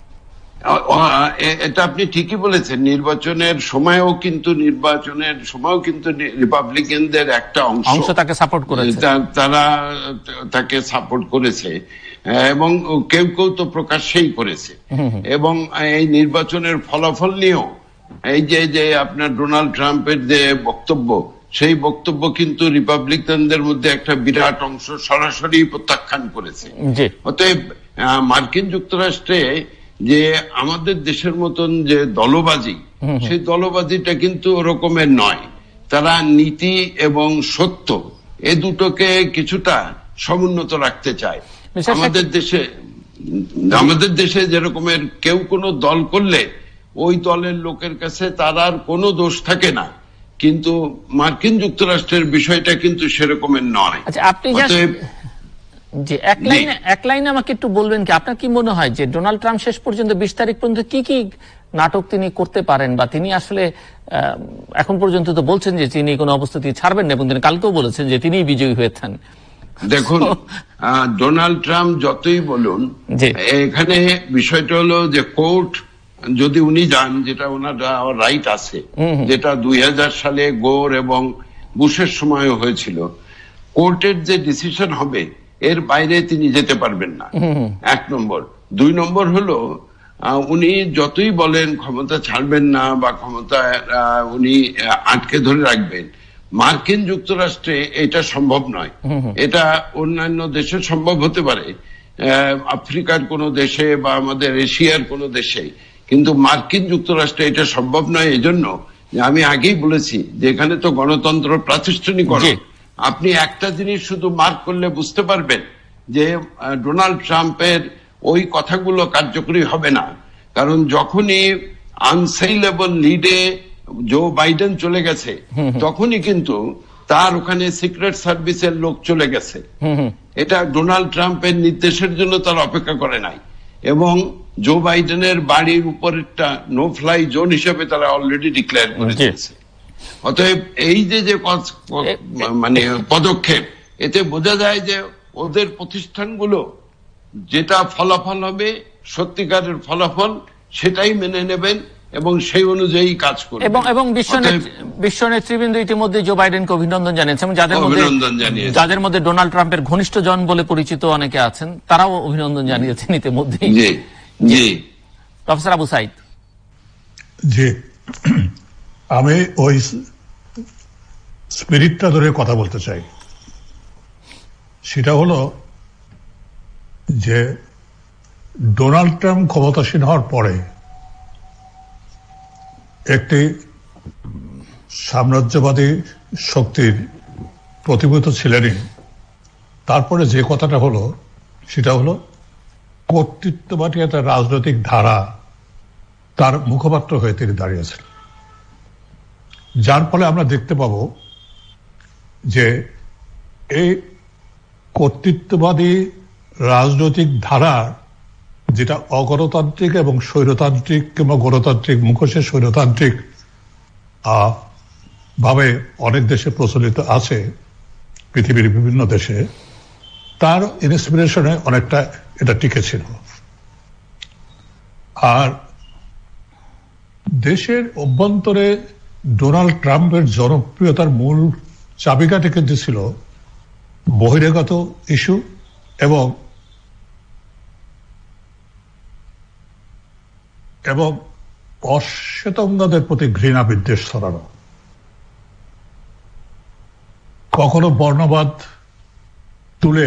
এটা আপনি ঠিকই বলেছেন। নির্বাচনের সময়ও কিন্তু রিপাবলিকানদের একটা অংশ তাকে সাপোর্ট করেছে, তারা তাকে সাপোর্ট করেছে এবং কেউ তো প্রকাশ্যেই করেছে। এবং এই নির্বাচনের ফলাফল নিয়েও এই যে আপনার ডোনাল্ড ট্রাম্পের যে বক্তব্য, সেই বক্তব্য কিন্তু রিপাবলিকানদের মধ্যে একটা বিরাট অংশ সরাসরি প্রত্যাখ্যান করেছে। অতএব মার্কিন যুক্তরাষ্ট্রে যে আমাদের দেশের মতন যে দলবাজি, সেই দলবাজিটা কিন্তু ওরকমের নয়। তারা নীতি এবং সত্য এ দুটোকে কিছুটা সমুন্নত রাখতে চায়। আমাদের দেশে যেরকমের কেউ কোনো দল করলে ওই দলের লোকের কাছে তার আর কোনো দোষ থাকে না, কিন্তু মার্কিন যুক্তরাষ্ট্রের বিষয়টা কিন্তু সেরকমের নয়। আপনি এক লাইনে আমাকে একটু বলবেন কি, আপনার কি মনে হয় যে ডোনাল্ড ট্রাম্প শেষ পর্যন্ত 20 তারিখ পর্যন্ত কি নাটক তিনি করতে পারেন, বা তিনি আসলে এখন পর্যন্ত তো বলছেন যে তিনি কোনো অবস্থাতে ছাড়বেন না এবং তিনি কালকেও বলেছেন যে তিনি বিজয়ী হয়েছেন। দেখুন, ডোনাল্ড ট্রাম্প যতই বলুন, এখানে বিষয়টা হলো যে কোর্ট যদি উনি যান, যেটা ওনার রাইট আছে, যেটা 2000 সালে গোর এবং বুশের সময় হয়েছিল, কোর্টের যে ডিসিশন হবে এর বাইরে তিনি যেতে পারবেন না, 1 নম্বর। 2 নম্বর হলো উনি যতই বলেন ক্ষমতা ছাড়বেন না বা ক্ষমতা উনি আটকে ধরে রাখবেন, মার্কিন যুক্তরাষ্ট্রে এটা সম্ভব নয়। এটা অন্যান্য দেশে সম্ভব হতে পারে, আফ্রিকার কোনো দেশে বা আমাদের এশিয়ার কোনো দেশে, কিন্তু মার্কিন যুক্তরাষ্ট্রে এটা সম্ভব নয়। এজন্য আমি আগেই বলেছি যে এখানে তো গণতন্ত্র প্রাতিষ্ঠানিকরণ। আপনি একটা জিনিস শুধু মার্ক করলে বুঝতে পারবেন যে ডোনাল্ড ট্রাম্পের ওই কথাগুলো কার্যকরী হবে না, কারণ যখনই আনসেইলেবল লিডে জো বাইডেন চলে গেছে, তখনই কিন্তু তার ওখানে সিক্রেট সার্ভিসের লোক চলে গেছে। এটা ডোনাল্ড ট্রাম্পের নির্দেশের জন্য তারা অপেক্ষা করে নাই, এবং জো বাইডেনের বাড়ির উপরেরটা নো ফ্লাই জোন হিসেবে তারা অলরেডি ডিক্লেয়ার করে দিয়েছে। অতএব এই যে মানে পদক্ষেপ, এতে বোঝা যায় যে ওদের প্রতিষ্ঠানগুলো যেটা ফলাফল হবে, সত্যিকারের ফলাফল, সেটাই মেনে নেবেন এবং সেই অনুযায়ী কাজ করবেন। এবং বিশ্ব নেতৃবৃন্দ ইতিমধ্যে জো বাইডেনকে অভিনন্দন জানিয়েছেন, যাদের মধ্যে ডোনাল্ড ট্রাম্পের ঘনিষ্ঠ জন বলে পরিচিত অনেকে আছেন, তারাও অভিনন্দন জানিয়েছেন ইতিমধ্যেই। প্রফেসর আবু সাইদ। জি, আমি ওই স্পিরিটটা ধরে কথা বলতে চাই। সেটা হলো যে ডোনাল্ড ট্রাম্প ক্ষমতাসীন হওয়ার পরে একটি সাম্রাজ্যবাদী শক্তির প্রতিভূত ছিলেনই। তারপরে যে কথাটা হলো সেটা হলো কর্তৃত্ববাদী একটা রাজনৈতিক ধারা, তার মুখপাত্র হয়ে তিনি দাঁড়িয়েছেন। যার ফলে আমরা দেখতে পাবো যে এই কর্তৃত্ববাদী রাজনৈতিক ধারা, যেটা অগণতান্ত্রিক এবং স্বৈরতান্ত্রিক কিংবা গণতান্ত্রিক মুখোশে স্বৈরতান্ত্রিক ভাবে অনেক দেশে প্রচলিত আছে, পৃথিবীর বিভিন্ন দেশে, তার ইন্সপিরেশনে অনেকটা এটা টিকে ছিল। আর দেশের অভ্যন্তরে ডোনাল্ড ট্রাম্পের জনপ্রিয়তার মূল চাবিকাঠি কিন্তু ছিল বহিরাগত ইস্যু এবং অশ্বেতাঙ্গদের প্রতি ঘৃণা বিদ্বেষ ছড়ানো। কখনো বর্ণবাদ তুলে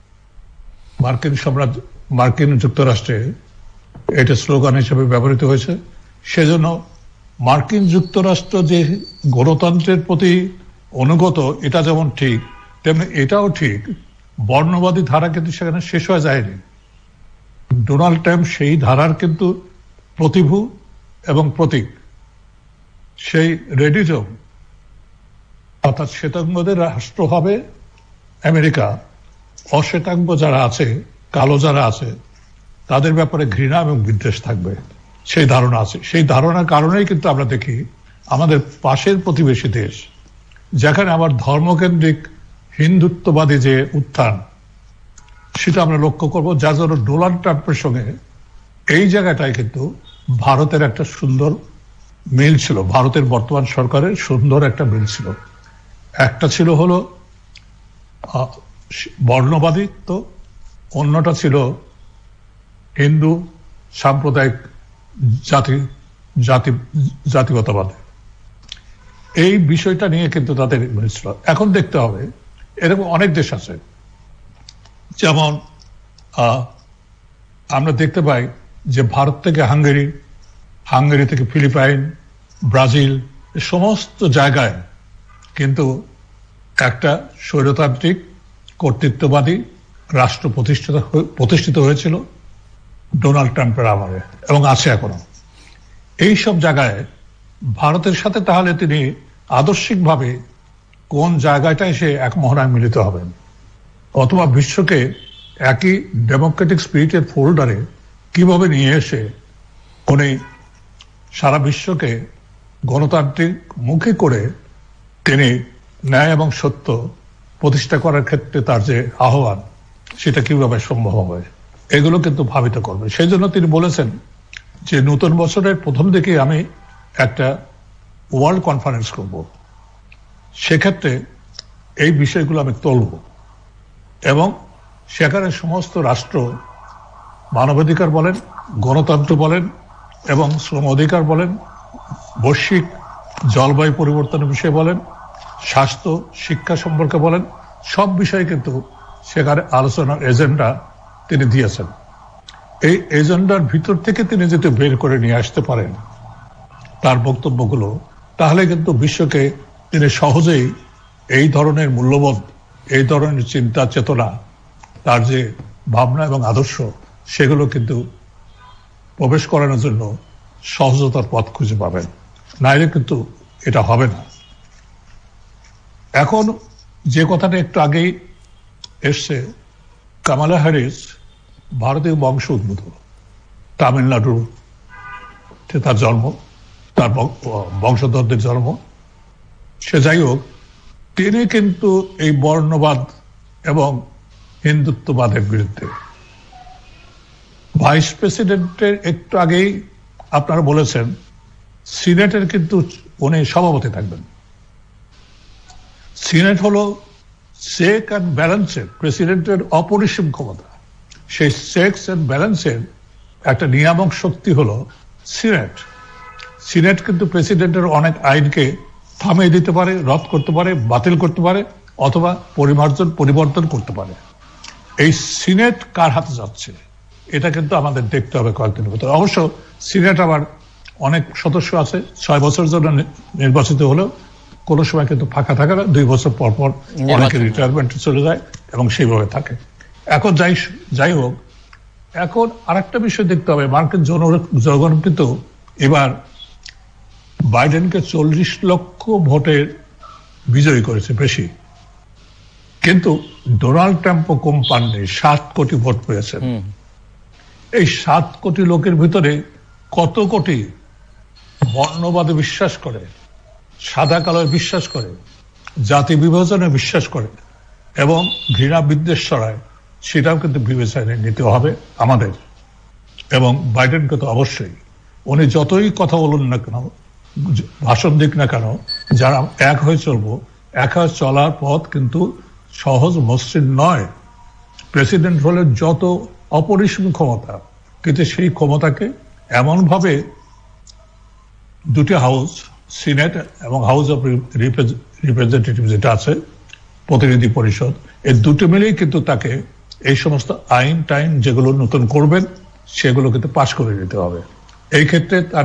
মার্কিন যুক্তরাষ্ট্রে এটা স্লোগান হিসেবে ব্যবহৃত হয়েছে। সেজন্য মার্কিন যুক্তরাষ্ট্র যে গণতন্ত্রের প্রতি অনুগত, এটা যেমন ঠিক, তেমনি এটাও ঠিক বর্ণবাদী ধারা কিন্তু সেখানে শেষ হয়ে যায়নি। ডোনাল্ড ট্রাম্প সেই ধারার কিন্তু প্রতিভূ এবং প্রতীক। সেই রেডিজম, অর্থাৎ শ্বেতাঙ্গদের রাষ্ট্র হবে আমেরিকা, অশ্বেতাঙ্গ যারা আছে, কালো যারা আছে, তাদের ব্যাপারে ঘৃণা এবং বিদ্বেষ থাকবে, সেই ধারণা আছে। সেই ধারণার কারণেই কিন্তু আমরা দেখি আমাদের পাশের প্রতিবেশী দেশ, যেখানে আবার ধর্মকেন্দ্রিক হিন্দুত্ববাদী যে উত্থান, সেটা আমরা লক্ষ্য করব। যার জন্য ডোনাল্ড ট্রাম্পের সঙ্গে এই জায়গাটায় কিন্তু ভারতের একটা সুন্দর মিল ছিল, ভারতের বর্তমান সরকারের সুন্দর একটা মিল ছিল। একটা ছিল হলো বর্ণবাদিত্ব, অন্যটা ছিল হিন্দু সাম্প্রদায়িক জাতিগতবাদ। এই বিষয়টা নিয়ে কিন্তু তাদের মিলছিল। এখন দেখতে হবে এরকম অনেক দেশ আছে, যেমন আমরা দেখতে পাই যে ভারত থেকে হাঙ্গেরি থেকে ফিলিপাইন, ব্রাজিল, সমস্ত জায়গায় কিন্তু একটা স্বৈরতান্ত্রিক কর্তৃত্ববাদী রাষ্ট্র প্রতিষ্ঠিত হয়েছিল ডোনাল্ড ট্রাম্পের আমলে এবং আছে এখনো। এই সব জায়গায় ভারতের সাথে তাহলে তিনি আদর্শিকভাবে কোন জায়গাটায় সে এক মহড়ায় মিলিত হবেন, অথবা বিশ্বকে একই ডেমোক্রেটিক স্পিরিটের ফোল্ডারে কিভাবে নিয়ে এসে উনি সারা বিশ্বকে গণতান্ত্রিক মুখী করে তিনি ন্যায় এবং সত্য প্রতিষ্ঠা করার ক্ষেত্রে তার যে আহ্বান, সেটা কিভাবে সম্ভব হবে, এগুলো কিন্তু ভাবিত করবে। সেই জন্য তিনি বলেছেন যে নতুন বছরের প্রথম দিকে আমি একটা ওয়ার্ল্ড কনফারেন্স করব, সেক্ষেত্রে এই বিষয়গুলো আমি তুলব এবং সেখানে সমস্ত রাষ্ট্র মানবাধিকার বলেন, গণতন্ত্র বলেন এবং শ্রম অধিকার বলেন, বৈশ্বিক জলবায়ু পরিবর্তনের বিষয়ে বলেন, স্বাস্থ্য শিক্ষা সম্পর্কে বলেন, সব বিষয়ে কিন্তু সেখানে আলোচনার এজেন্ডা তিনি দিয়েছেন। এই এজেন্ডার ভিতর থেকে তিনি যদি বের করে নিয়ে আসতে পারেন তার বক্তব্যগুলো, তাহলে কিন্তু বিশ্বকে তিনি সহজেই এই ধরনের মূল্যবোধ, এই ধরনের চিন্তা চেতনা, তার যে ভাবনা এবং আদর্শ, সেগুলো কিন্তু প্রবেশ করানোর জন্য সহজতার পথ খুঁজে পাবেন, নাইলে কিন্তু এটা হবে না। এখন যে কথাটা একটু আগেই এসছে, কামালা হ্যারিস ভারতীয় বংশ উদ্ভূত, তামিলনাড়ুতে তার জন্ম, তার বংশধরদের জন্ম। সে যাই হোক, তিনি কিন্তু এই বর্ণবাদ এবং হিন্দুত্ববাদের বিরুদ্ধে। ভাইস প্রেসিডেন্টের একটু আগেই আপনারা বলেছেন সিনেটের কিন্তু উনি সভাপতি থাকবেন। সিনেট হলো চেক অ্যান্ড ব্যালেন্সের, প্রেসিডেন্টের অপরিসীম ক্ষমতা। সেই চেকস অ্যান্ড ব্যালেন্সের একটা নিয়ামক শক্তি হলো সিনেট। সিনেট কিন্তু প্রেসিডেন্টের অনেক আইনকে থামিয়ে দিতে পারে, রদ করতে পারে, বাতিল করতে পারে, অথবা পরিবর্তন করতে পারে। এই সিনেট কার হাতে যাচ্ছে এটা কিন্তু আমাদের দেখতে হবে কয়েকদিনের ভিতরে। অবশ্য সিনেট আবার অনেক সদস্য আছে, 6 বছর জন্য নির্বাচিত হলেও কোনো সময় কিন্তু ফাঁকা থাকে না, 2 বছর পর পর অনেকে রিটায়ারমেন্টে চলে যায় এবং সেইভাবে থাকে। এখন যাই হোক, এখন আরেকটা বিষয় দেখতে হবে, মার্কিন জনগণ কিন্তু এবার বাইডেনকে 40 লক্ষ ভোটের বিজয়ী করেছে বেশি, কিন্তু ডোনাল্ড ট্রাম্পও কম পাননি, 7 কোটি ভোট পেয়েছেন। এই 7 কোটি লোকের ভিতরে কত কোটি বর্ণবাদে বিশ্বাস করে, সাদা কালোয় বিশ্বাস করে, জাতি বিভাজনে বিশ্বাস করে এবং ঘৃণা বিদ্বেষ ছড়ায়, সেটাও কিন্তু বিবেচনায় নিতে হবে আমাদের। এবং বাইডেনকে তো অবশ্যই, উনি যতই কথা বলুন না কেন, ভাষণ দিক না কেন, যারা এক হয়ে চলবো, এক হয়ে চলার পথ কিন্তু সহজ মসৃণ নয়। প্রেসিডেন্ট হলে যত অপরিসীম ক্ষমতা, কিন্তু সেই ক্ষমতাকে এমনভাবে দুটি হাউস, সিনেট এবং হাউস অফ রিপ্রেজেন্টেটিভ যেটা আছে, প্রতিনিধি পরিষদ, এই দুটো মিলেই কিন্তু তাকে এই সমস্ত আইন টাইন যেগুলো নতুন করবেন সেগুলো কিন্তু পাশ করে দিতে হবে। এই ক্ষেত্রে তার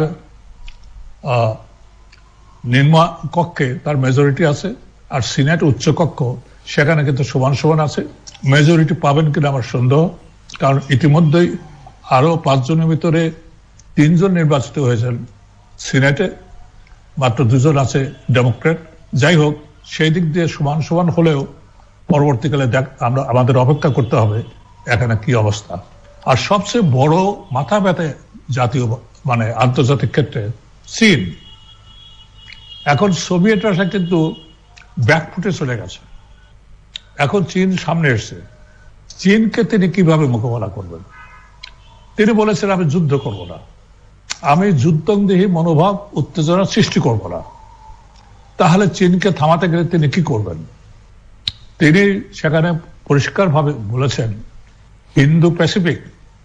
নিম্ন কক্ষে তার মেজরিটি আছে, আর সিনেট উচ্চ কক্ষ সেখানে কিন্তু সমান সমান আছে। মেজরিটি পাবেন কিনা আমার সন্দেহ, কারণ ইতিমধ্যেই আরো 5 জনের ভিতরে 3 জন নির্বাচিত হয়েছেন সিনেটে, মাত্র 2 জন আছে ডেমোক্রেট। যাই হোক, সেই দিক দিয়ে সমান সমান হলেও পরবর্তীকালে আমরা আমাদের অপেক্ষা করতে হবে এখানে কি অবস্থা। আর সবচেয়ে বড় মাথা ব্যথা জাতীয় মানে আন্তর্জাতিক ক্ষেত্রে চীন। এখন সোভিয়েত রাশিয়া কিন্তু ব্যাকফুটে চলে গেছে, এখন চীন সামনে এসছে। চীনকে তিনি কিভাবে মোকাবেলা করবেন? তিনি বলেছেন আমি যুদ্ধ করব না, আমি যুদ্ধংদেহী মনোভাব উত্তেজনা সৃষ্টি করব না। তাহলে চীনকে থামাতে গেলে তিনি কি করবেন? তিনি সেখানে পরিষ্কারভাবে বলেছেন ইন্দো প্যাসিফিক,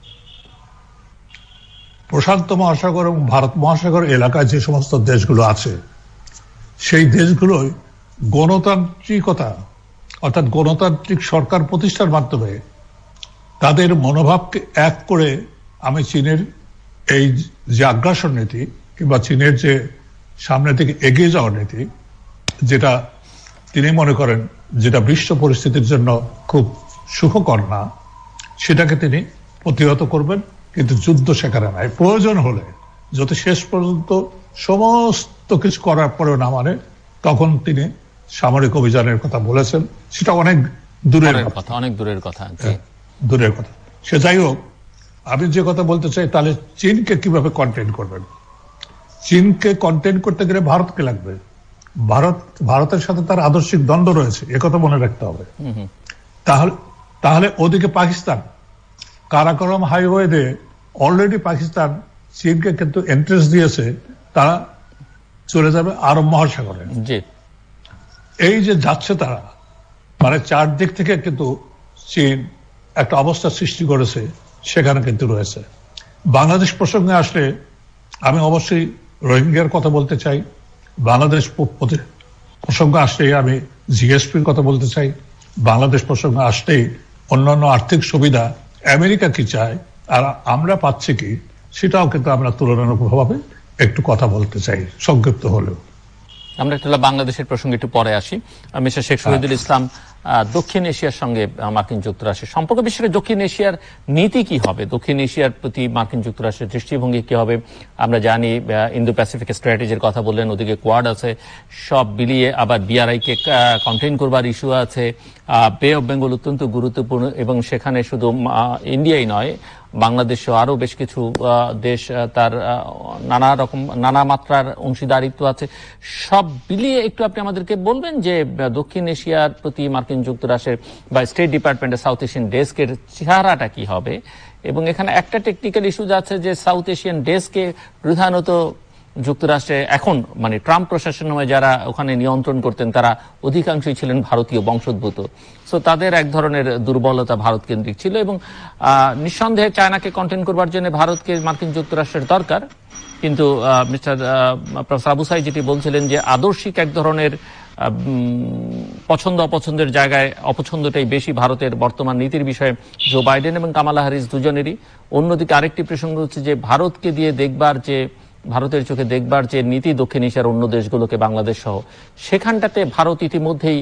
প্রশান্ত মহাসাগর এবং ভারত মহাসাগর এলাকায় যে সমস্ত দেশগুলো আছে, সেই দেশগুলোই গণতান্ত্রিকতা অর্থাৎ গণতান্ত্রিক সরকার প্রতিষ্ঠার মাধ্যমে তাদের মনোভাবকে এক করে আমি চীনের এই যে আগ্রাসন নীতি কিংবা চীনের যে সামনের দিকে এগিয়ে যাওয়ার নীতি, যেটা তিনি মনে করেন যেটা বিশ্ব পরিস্থিতির জন্য খুব সুখকর না, সেটাকে তিনি প্রতিহত করবেন, কিন্তু যুদ্ধ সেখানে নাই। প্রয়োজন হলে যদি শেষ পর্যন্ত সমস্ত কিছু করার পরেও না মানে, তখন তিনি সামরিক অভিযানের কথা বলেছেন। সেটা অনেক দূরের কথা, অনেক দূরের কথা, দূরের কথা। সে যাই হোক, আমি যে কথা বলতে চাই, তাহলে চীনকে কিভাবে কন্টেইন করবেন? চীনকে কন্টেইন করতে গেলে ভারতকে লাগবে। ভারতের সাথে তার আদর্শিক দ্বন্দ্ব রয়েছে, একথা মনে রাখতে হবে। তাহলে ওদিকে পাকিস্তান, কারাকোরাম হাইওয়েতে অলরেডি পাকিস্তান চীনকে কিন্তু ইন্টারেস্ট দিয়েছে, তারা চলে যাবে আরব মহাসাগরে। এই যে যাচ্ছে তারা, মানে চারদিক থেকে কিন্তু চীন একটা অবস্থা সৃষ্টি করেছে, সেখানে কিন্তু রয়েছে। বাংলাদেশ প্রসঙ্গে আসলে আমি অবশ্যই রোহিঙ্গার কথা বলতে চাই, বাংলাদেশ প্রসঙ্গে আসলেই আমি জিএসপির কথা বলতে চাই, বাংলাদেশ প্রসঙ্গে আসলেই অন্যান্য আর্থিক সুবিধা আমেরিকা কি চায় আর আমরা পাচ্ছি কি, সেটাও কিন্তু আমরা তুলনামূলকভাবে একটু কথা বলতে চাই, সংক্ষিপ্ত হলেও। আমরা একটু বাংলাদেশের প্রসঙ্গে একটু পরে আসি। মিস্টার শেখ শহীদুল ইসলাম, দক্ষিণ এশিয়ার সঙ্গে মার্কিন যুক্তরাষ্ট্রের সম্পর্ক, বিশেষ করে দক্ষিণ এশিয়ার নীতি কি হবে, দক্ষিণ এশিয়ার প্রতি মার্কিন যুক্তরাষ্ট্রের দৃষ্টিভঙ্গি কি হবে? আমরা জানি ইন্দো প্যাসিফিক স্ট্র্যাটেজির কথা বললেন, ওদিকে কোয়াড আছে, সব বিলিয়ে আবার বিআরআই কে কন্টেইন করবার ইস্যু আছে, বে অফ বেঙ্গল অত্যন্ত গুরুত্বপূর্ণ, এবং সেখানে শুধু ইন্ডিয়াই নয়, বাংলাদেশও আরো বেশ কিছু দেশ তার নানা মাত্রার অংশীদারিত্ব আছে। সব বিলিয়ে একটু আপনি আমাদেরকে বলবেন যে দক্ষিণ এশিয়ার প্রতি মার্কিন যুক্তরাষ্ট্রের বা স্টেট ডিপার্টমেন্টের সাউথ এশিয়ান ডেস্কের চেহারাটা কি হবে? এবং এখানে একটা টেকনিক্যাল ইস্যু আছে যে সাউথ এশিয়ান ডেস্কে প্রধানত যুক্তরাষ্ট্রে এখন মানে ট্রাম্প প্রশাসনের সময় যারা ওখানে নিয়ন্ত্রণ করতেন তারা অধিকাংশই ছিলেন ভারতীয় বংশোদ্ভূত। সো তাদের এক ধরনের দুর্বলতা ভারত কেন্দ্রিক ছিল, এবং নিঃসন্দেহে চায়নাকে কন্টেইন করবার জন্য ভারতকে মার্কিন যুক্তরাষ্ট্রের দরকার। কিন্তু মিস্টার প্রফেসর আবু সাঈদ যেটি বলছিলেন যে আদর্শিক এক ধরনের পছন্দ অপছন্দের জায়গায় অপছন্দটাই বেশি ভারতের বর্তমান নীতির বিষয়ে জো বাইডেন এবং কামালা হ্যারিস দুজনেরই। অন্যদিকে আরেকটি প্রসঙ্গ হচ্ছে যে ভারতকে দিয়ে দেখবার যে, ভারতের চোখে দেখবার যে নীতি দক্ষিণ এশিয়ার অন্য দেশগুলোকে, বাংলাদেশ সহ, সেখানটাতে ভারত ইতিমধ্যেই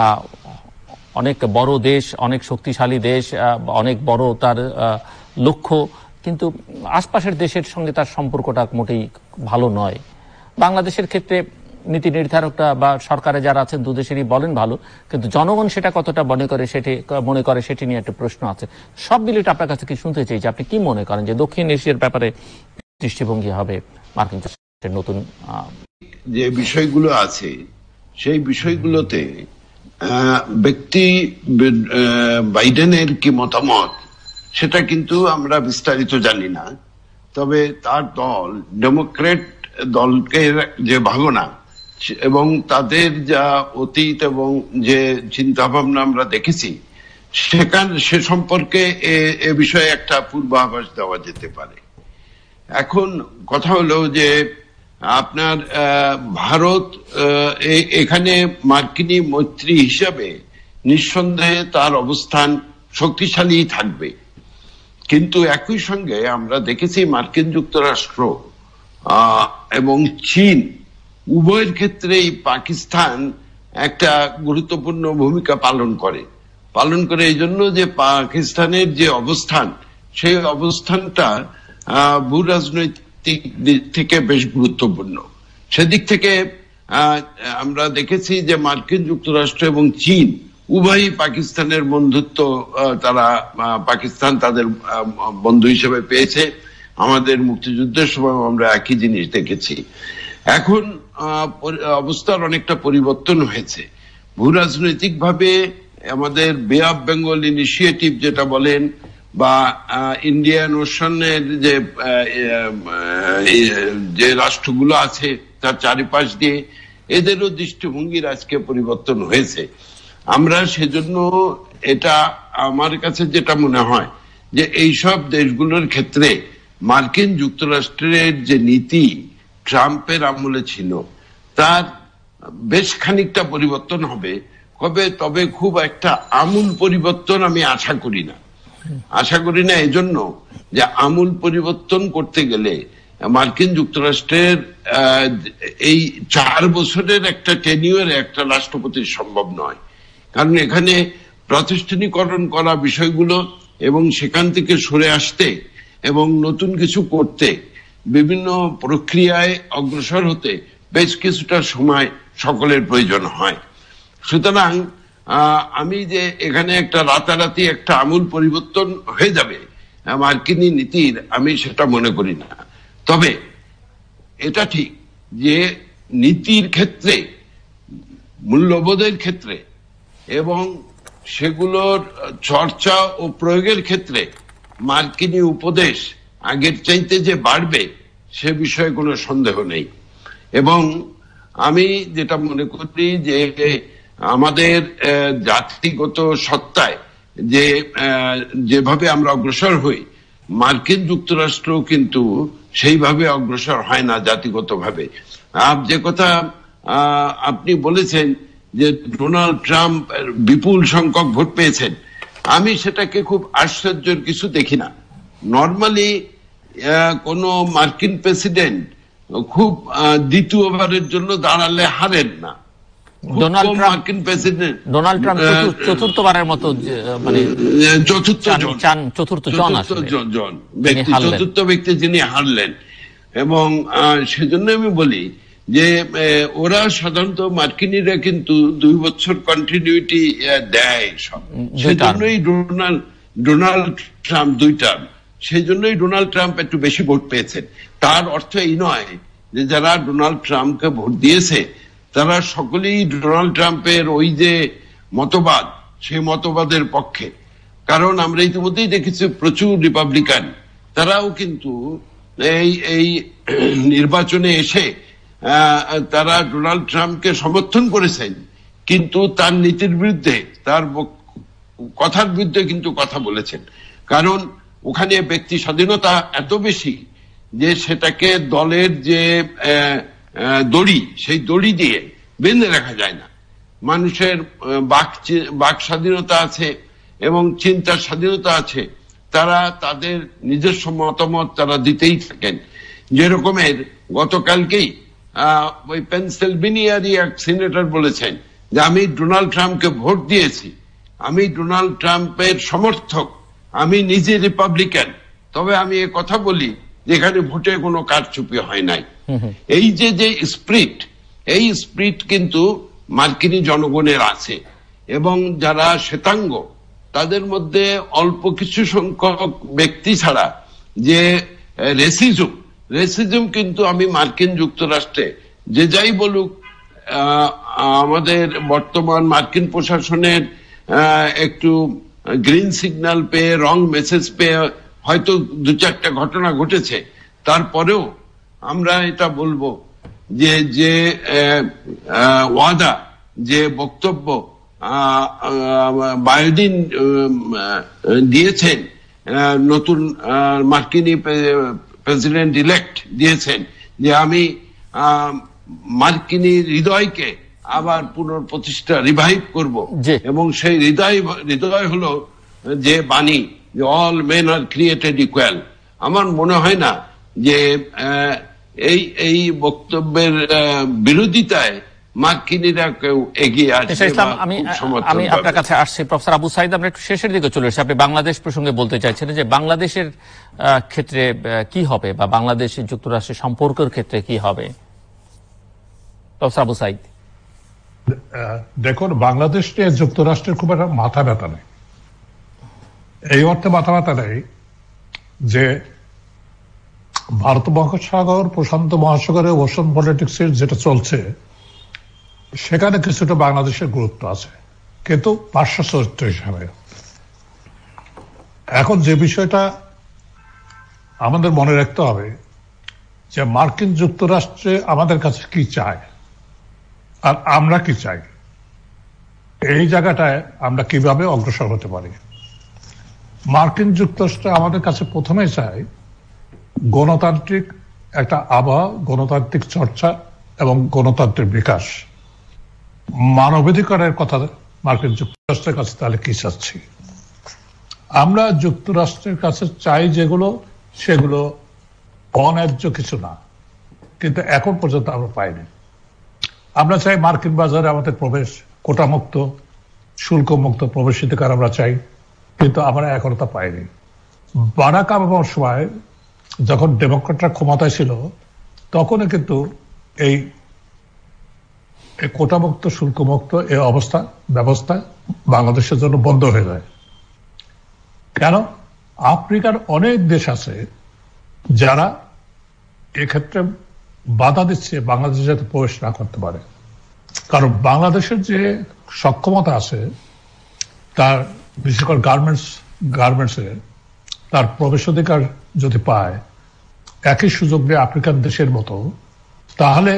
অনেক বড় দেশ, অনেক শক্তিশালী দেশ, অনেক বড় তার লক্ষ্য, কিন্তু আশপাশের দেশের সঙ্গে তার সম্পর্কটা মোটেই ভালো নয়। বাংলাদেশের ক্ষেত্রে নীতি নির্ধারকরা বা সরকারে যারা আছেন দুদেশেরই বলেন ভালো, কিন্তু জনগণ সেটা কতটা মনে করে সেটি নিয়ে একটা প্রশ্ন আছে। সব মিলিয়ে আপনার কাছে কি শুনতে চাই যে আপনি কি মনে করেন যে দক্ষিণ এশিয়ার ব্যাপারে দৃষ্টিভঙ্গি হবে মার্কিন যুক্তরাষ্ট্রের নতুন যে বিষয়গুলো আছে সেই বিষয়গুলোতে ব্যক্তি বাইডেনের কি মতামত সেটা কিন্তু আমরা বিস্তারিত জানি না। তবে তার দল ডেমোক্রেট দলকে যে ভাবনা এবং তাদের যা অতীত এবং যে চিন্তা ভাবনা আমরা দেখেছি সে সম্পর্কে এ বিষয়ে একটা পূর্বাভাস দেওয়া যেতে পারে। এখন কথা হলো যে আপনার ভারত এখানে মার্কিনী মৈত্রী হিসাবে নিঃসন্দেহে তার অবস্থান শক্তিশালী থাকবে, কিন্তু একই সঙ্গে আমরা দেখেছি মার্কিন যুক্তরাষ্ট্র এবং চীন উভয়ের ক্ষেত্রেই পাকিস্তান একটা গুরুত্বপূর্ণ ভূমিকা পালন করে এই জন্য যে পাকিস্তানের যে অবস্থান সেই অবস্থানটা ভূ রাজনৈতিক দিক থেকে বেশ গুরুত্বপূর্ণ। সেদিক থেকে আমরা দেখেছি যে মার্কিন যুক্তরাষ্ট্র এবং চীন উভয়ই পাকিস্তানের বন্ধুত্ব, তারা পাকিস্তান তাদের বন্ধু হিসেবে পেয়েছে। আমাদের মুক্তিযুদ্ধের সময় আমরা একই জিনিস দেখেছি। এখন অবস্থার অনেকটা পরিবর্তন হয়েছে। ভূ রাজনৈতিক ভাবে আমাদের বে অফ বেঙ্গল ইনিশিয়েটিভ যেটা বলেন বা ইন্ডিয়ান ওশানের যে রাষ্ট্রগুলো আছে তার চারিপাশ দিয়ে এদেরও দৃষ্টিভঙ্গির আজকে পরিবর্তন হয়েছে। আমরা সেজন্য এটা আমার কাছে যেটা মনে হয় যে এইসব দেশগুলোর ক্ষেত্রে মার্কিন যুক্তরাষ্ট্রের যে নীতি ট্রাম্পের আমলে ছিল তার বেশ খানিকটা পরিবর্তন হবে, তবে খুব একটা আমূল পরিবর্তন আমি আশা করি না। এজন্য যে আমূল পরিবর্তন করতে গেলে মার্কিন যুক্তরাষ্ট্রের এই 4 বছরের একটা টেনিউরে একটা রাষ্ট্রপতির সম্ভব নয়, কারণ এখানে প্রাতিষ্ঠানিকরণ করা বিষয়গুলো এবং সেখান থেকে সরে আসতে এবং নতুন কিছু করতে বিভিন্ন প্রক্রিয়ায় অগ্রসর হতে বেশ কিছুটা সময় সকলের প্রয়োজন হয়। সুতরাং আমি যে এখানে একটা রাতারাতি একটা আমূল পরিবর্তন হয়ে যাবে মার্কিনী নীতির, আমি সেটা মনে করি না। তবে এটা ঠিক যে নীতির ক্ষেত্রে, মূল্যবোধের ক্ষেত্রে এবং সেগুলোর চর্চা ও প্রয়োগের ক্ষেত্রে মার্কিনী উপদেশ আগের চাইতে যে বাড়বে সে বিষয়ে কোনো সন্দেহ নেই। এবং আমি যেটা মনে করি যে আমাদের জাতিগত সত্তায় যেভাবে আমরা অগ্রসর হই, মার্কিন যুক্তরাষ্ট্র কিন্তু সেইভাবে অগ্রসর হয় না জাতিগতভাবে। যে কথা আপনি বলেছেন যে ডোনাল্ড ট্রাম্প বিপুল সংখ্যক ভোট পেয়েছেন, আমি সেটাকে খুব আশ্চর্যের কিছু দেখি না। নর্মালি কোন মার্কিন প্রেসিডেন্ট খুব দ্বিতীয়বারের জন্য দাঁড়ালে হারেন না। মার্কিন প্রেসিডেন্ট ডোনাল্ড ট্রাম্প চতুর্থবারের মতো মানে চতুর্থ ব্যক্তি যিনি হারলেন। এবং সেজন্য আমি বলি যে ওরা সাধারণত মার্কিনীরা কিন্তু 2 বছর কন্টিনিউটি দেয় সব, সেজন্যই ডোনাল্ড ট্রাম্প 2 টার্ম, সেই জন্যই ডোনাল্ড ট্রাম্প একটু বেশি ভোট পেয়েছেন। তার অর্থ এই নয় যে যারা ডোনাল্ড ট্রাম্পকে ভোট দিয়েছে তারা সকলেই ডোনাল্ড ট্রাম্পের ওই যে মতবাদ সেই মতবাদের পক্ষে, কারণ আমরা ইতিমধ্যেই দেখেছি প্রচুর রিপাবলিকান তারাও কিন্তু এই নির্বাচনে এসে তারা ডোনাল্ড ট্রাম্পকে সমর্থন করেছেন, কিন্তু তার নীতির বিরুদ্ধে, তার কথার বিরুদ্ধে কিন্তু কথা বলেছেন। কারণ ওখানে ব্যক্তি স্বাধীনতা এত বেশি যে সেটাকে দলের যে দড়ি, সেই দড়ি দিয়ে বেঁধে রাখা যায় না। মানুষের বাক স্বাধীনতা আছে এবং চিন্তার স্বাধীনতা আছে, তারা তাদের নিজস্ব মতামত তারা দিতেই থাকেন। যেরকমের গতকালকেই ওই পেনসিলভেনিয়ারই এক সিনেটর বলেছেন যে আমি ডোনাল্ড ট্রাম্পকে ভোট দিয়েছি, আমি ডোনাল্ড ট্রাম্পের সমর্থক, আমি নিজে রিপাবলিকান, তবে আমি এ কথা বলি যেখানে ভোটে কোনো কারচুপি হয় নাই। এই যে স্পিরিট, এই স্পিরিট কিন্তু মার্কিনী জনগণের আছে, এবং যারা শ্বেতাঙ্গ তাদের মধ্যে অল্প কিছু সংখ্যক ব্যক্তি ছাড়া যে রেসিজম কিন্তু আমি মার্কিন যুক্তরাষ্ট্রে যে যাই বলুক, আমাদের বর্তমান মার্কিন প্রশাসনের একটু গ্রিন সিগন্যাল পেয়ে, রং মেসেজ পেয়ে হয়তো 2-4টা ঘটনা ঘটেছে, তারপরেও আমরা এটা বলবো যে ওয়াদা, যে বক্তব্য বাইডেন দিয়েছেন, নতুন মার্কিনী প্রেসিডেন্ট ইলেক্ট দিয়েছেন, যে আমি মার্কিনী হৃদয়কে আবার পুনঃপ্রতিষ্ঠা রিভাইভ করব, এবং সেই হৃদয় হলো যে বাণী যে all men are created equal. আমার মনে হয় না যে এই বক্তব্যের বিরোধিতায় মার্কিনীরা কেউ এগিয়ে আসবে। আমি আপনার কাছে আসছি প্রফেসর আবু সাইদ, আমরা একটু শেষের দিকে চলে এসেছি। আপনি বাংলাদেশ প্রসঙ্গে বলতে চাইছেন যে বাংলাদেশের ক্ষেত্রে কি হবে, বা বাংলাদেশের যুক্তরাষ্ট্রের সম্পর্কের ক্ষেত্রে কি হবে, প্রফেসর আবু সাইদ? দেখুন, বাংলাদেশ নিয়ে যুক্তরাষ্ট্রের খুব একটা মাথা ব্যথা নেই। এই অর্থে মাথা ব্যথা নেই যে ভারত মহাসাগর, প্রশান্ত মহাসাগরে ওশান পলিটিক্সের যেটা চলছে সেখানে কিছুটা বাংলাদেশের গুরুত্ব আছে, কিন্তু পার্শ্ব চরিত্র হিসাবে। এখন যে বিষয়টা আমাদের মনে রাখতে হবে যে মার্কিন যুক্তরাষ্ট্রে আমাদের কাছে কি চায় আর আমরা কি চাই, এই জায়গাটায় আমরা কিভাবে অগ্রসর হতে পারি। মার্কিন যুক্তরাষ্ট্র আমাদের কাছে প্রথমে চায় গণতান্ত্রিক একটা আবহাওয়া, গণতান্ত্রিক চর্চা এবং গণতন্ত্রের বিকাশ। মানবাধিকারের কথা মার্কিন যুক্তরাষ্ট্রের কাছে তাহলে কি চাচ্ছি? আমরা যুক্তরাষ্ট্রের কাছে চাই যেগুলো, সেগুলো অন্যায্য কিছু না, কিন্তু এখন পর্যন্ত আমরা পাইনি। আমরা চাই মার্কিন বাজারে আমাদের প্রবেশ, কোটামুক্ত, শুল্কমুক্ত প্রবেশাধিকার আমরা চাই, কিন্তু আমরা এখনো তা পাইনি। বারাক ওবামার সময় যখন ডেমোক্রেটরা ক্ষমতায় ছিল তখনই কিন্তু এই কোটামুক্ত, শুল্কমুক্ত এই ব্যবস্থা বাংলাদেশের জন্য বন্ধ হয়ে যায়। কেন? আফ্রিকার অনেক দেশ আছে যারা এক্ষেত্রে বাধা দিচ্ছে বাংলাদেশে যাতে প্রবেশ না করতে পারে। কারণ বাংলাদেশের যে সক্ষমতা আছে তার, বিশেষ করে গার্মেন্টসে তার প্রবেশাধিকার যদি পায় একই সুযোগ নিয়ে আফ্রিকান দেশের মতো, তাহলে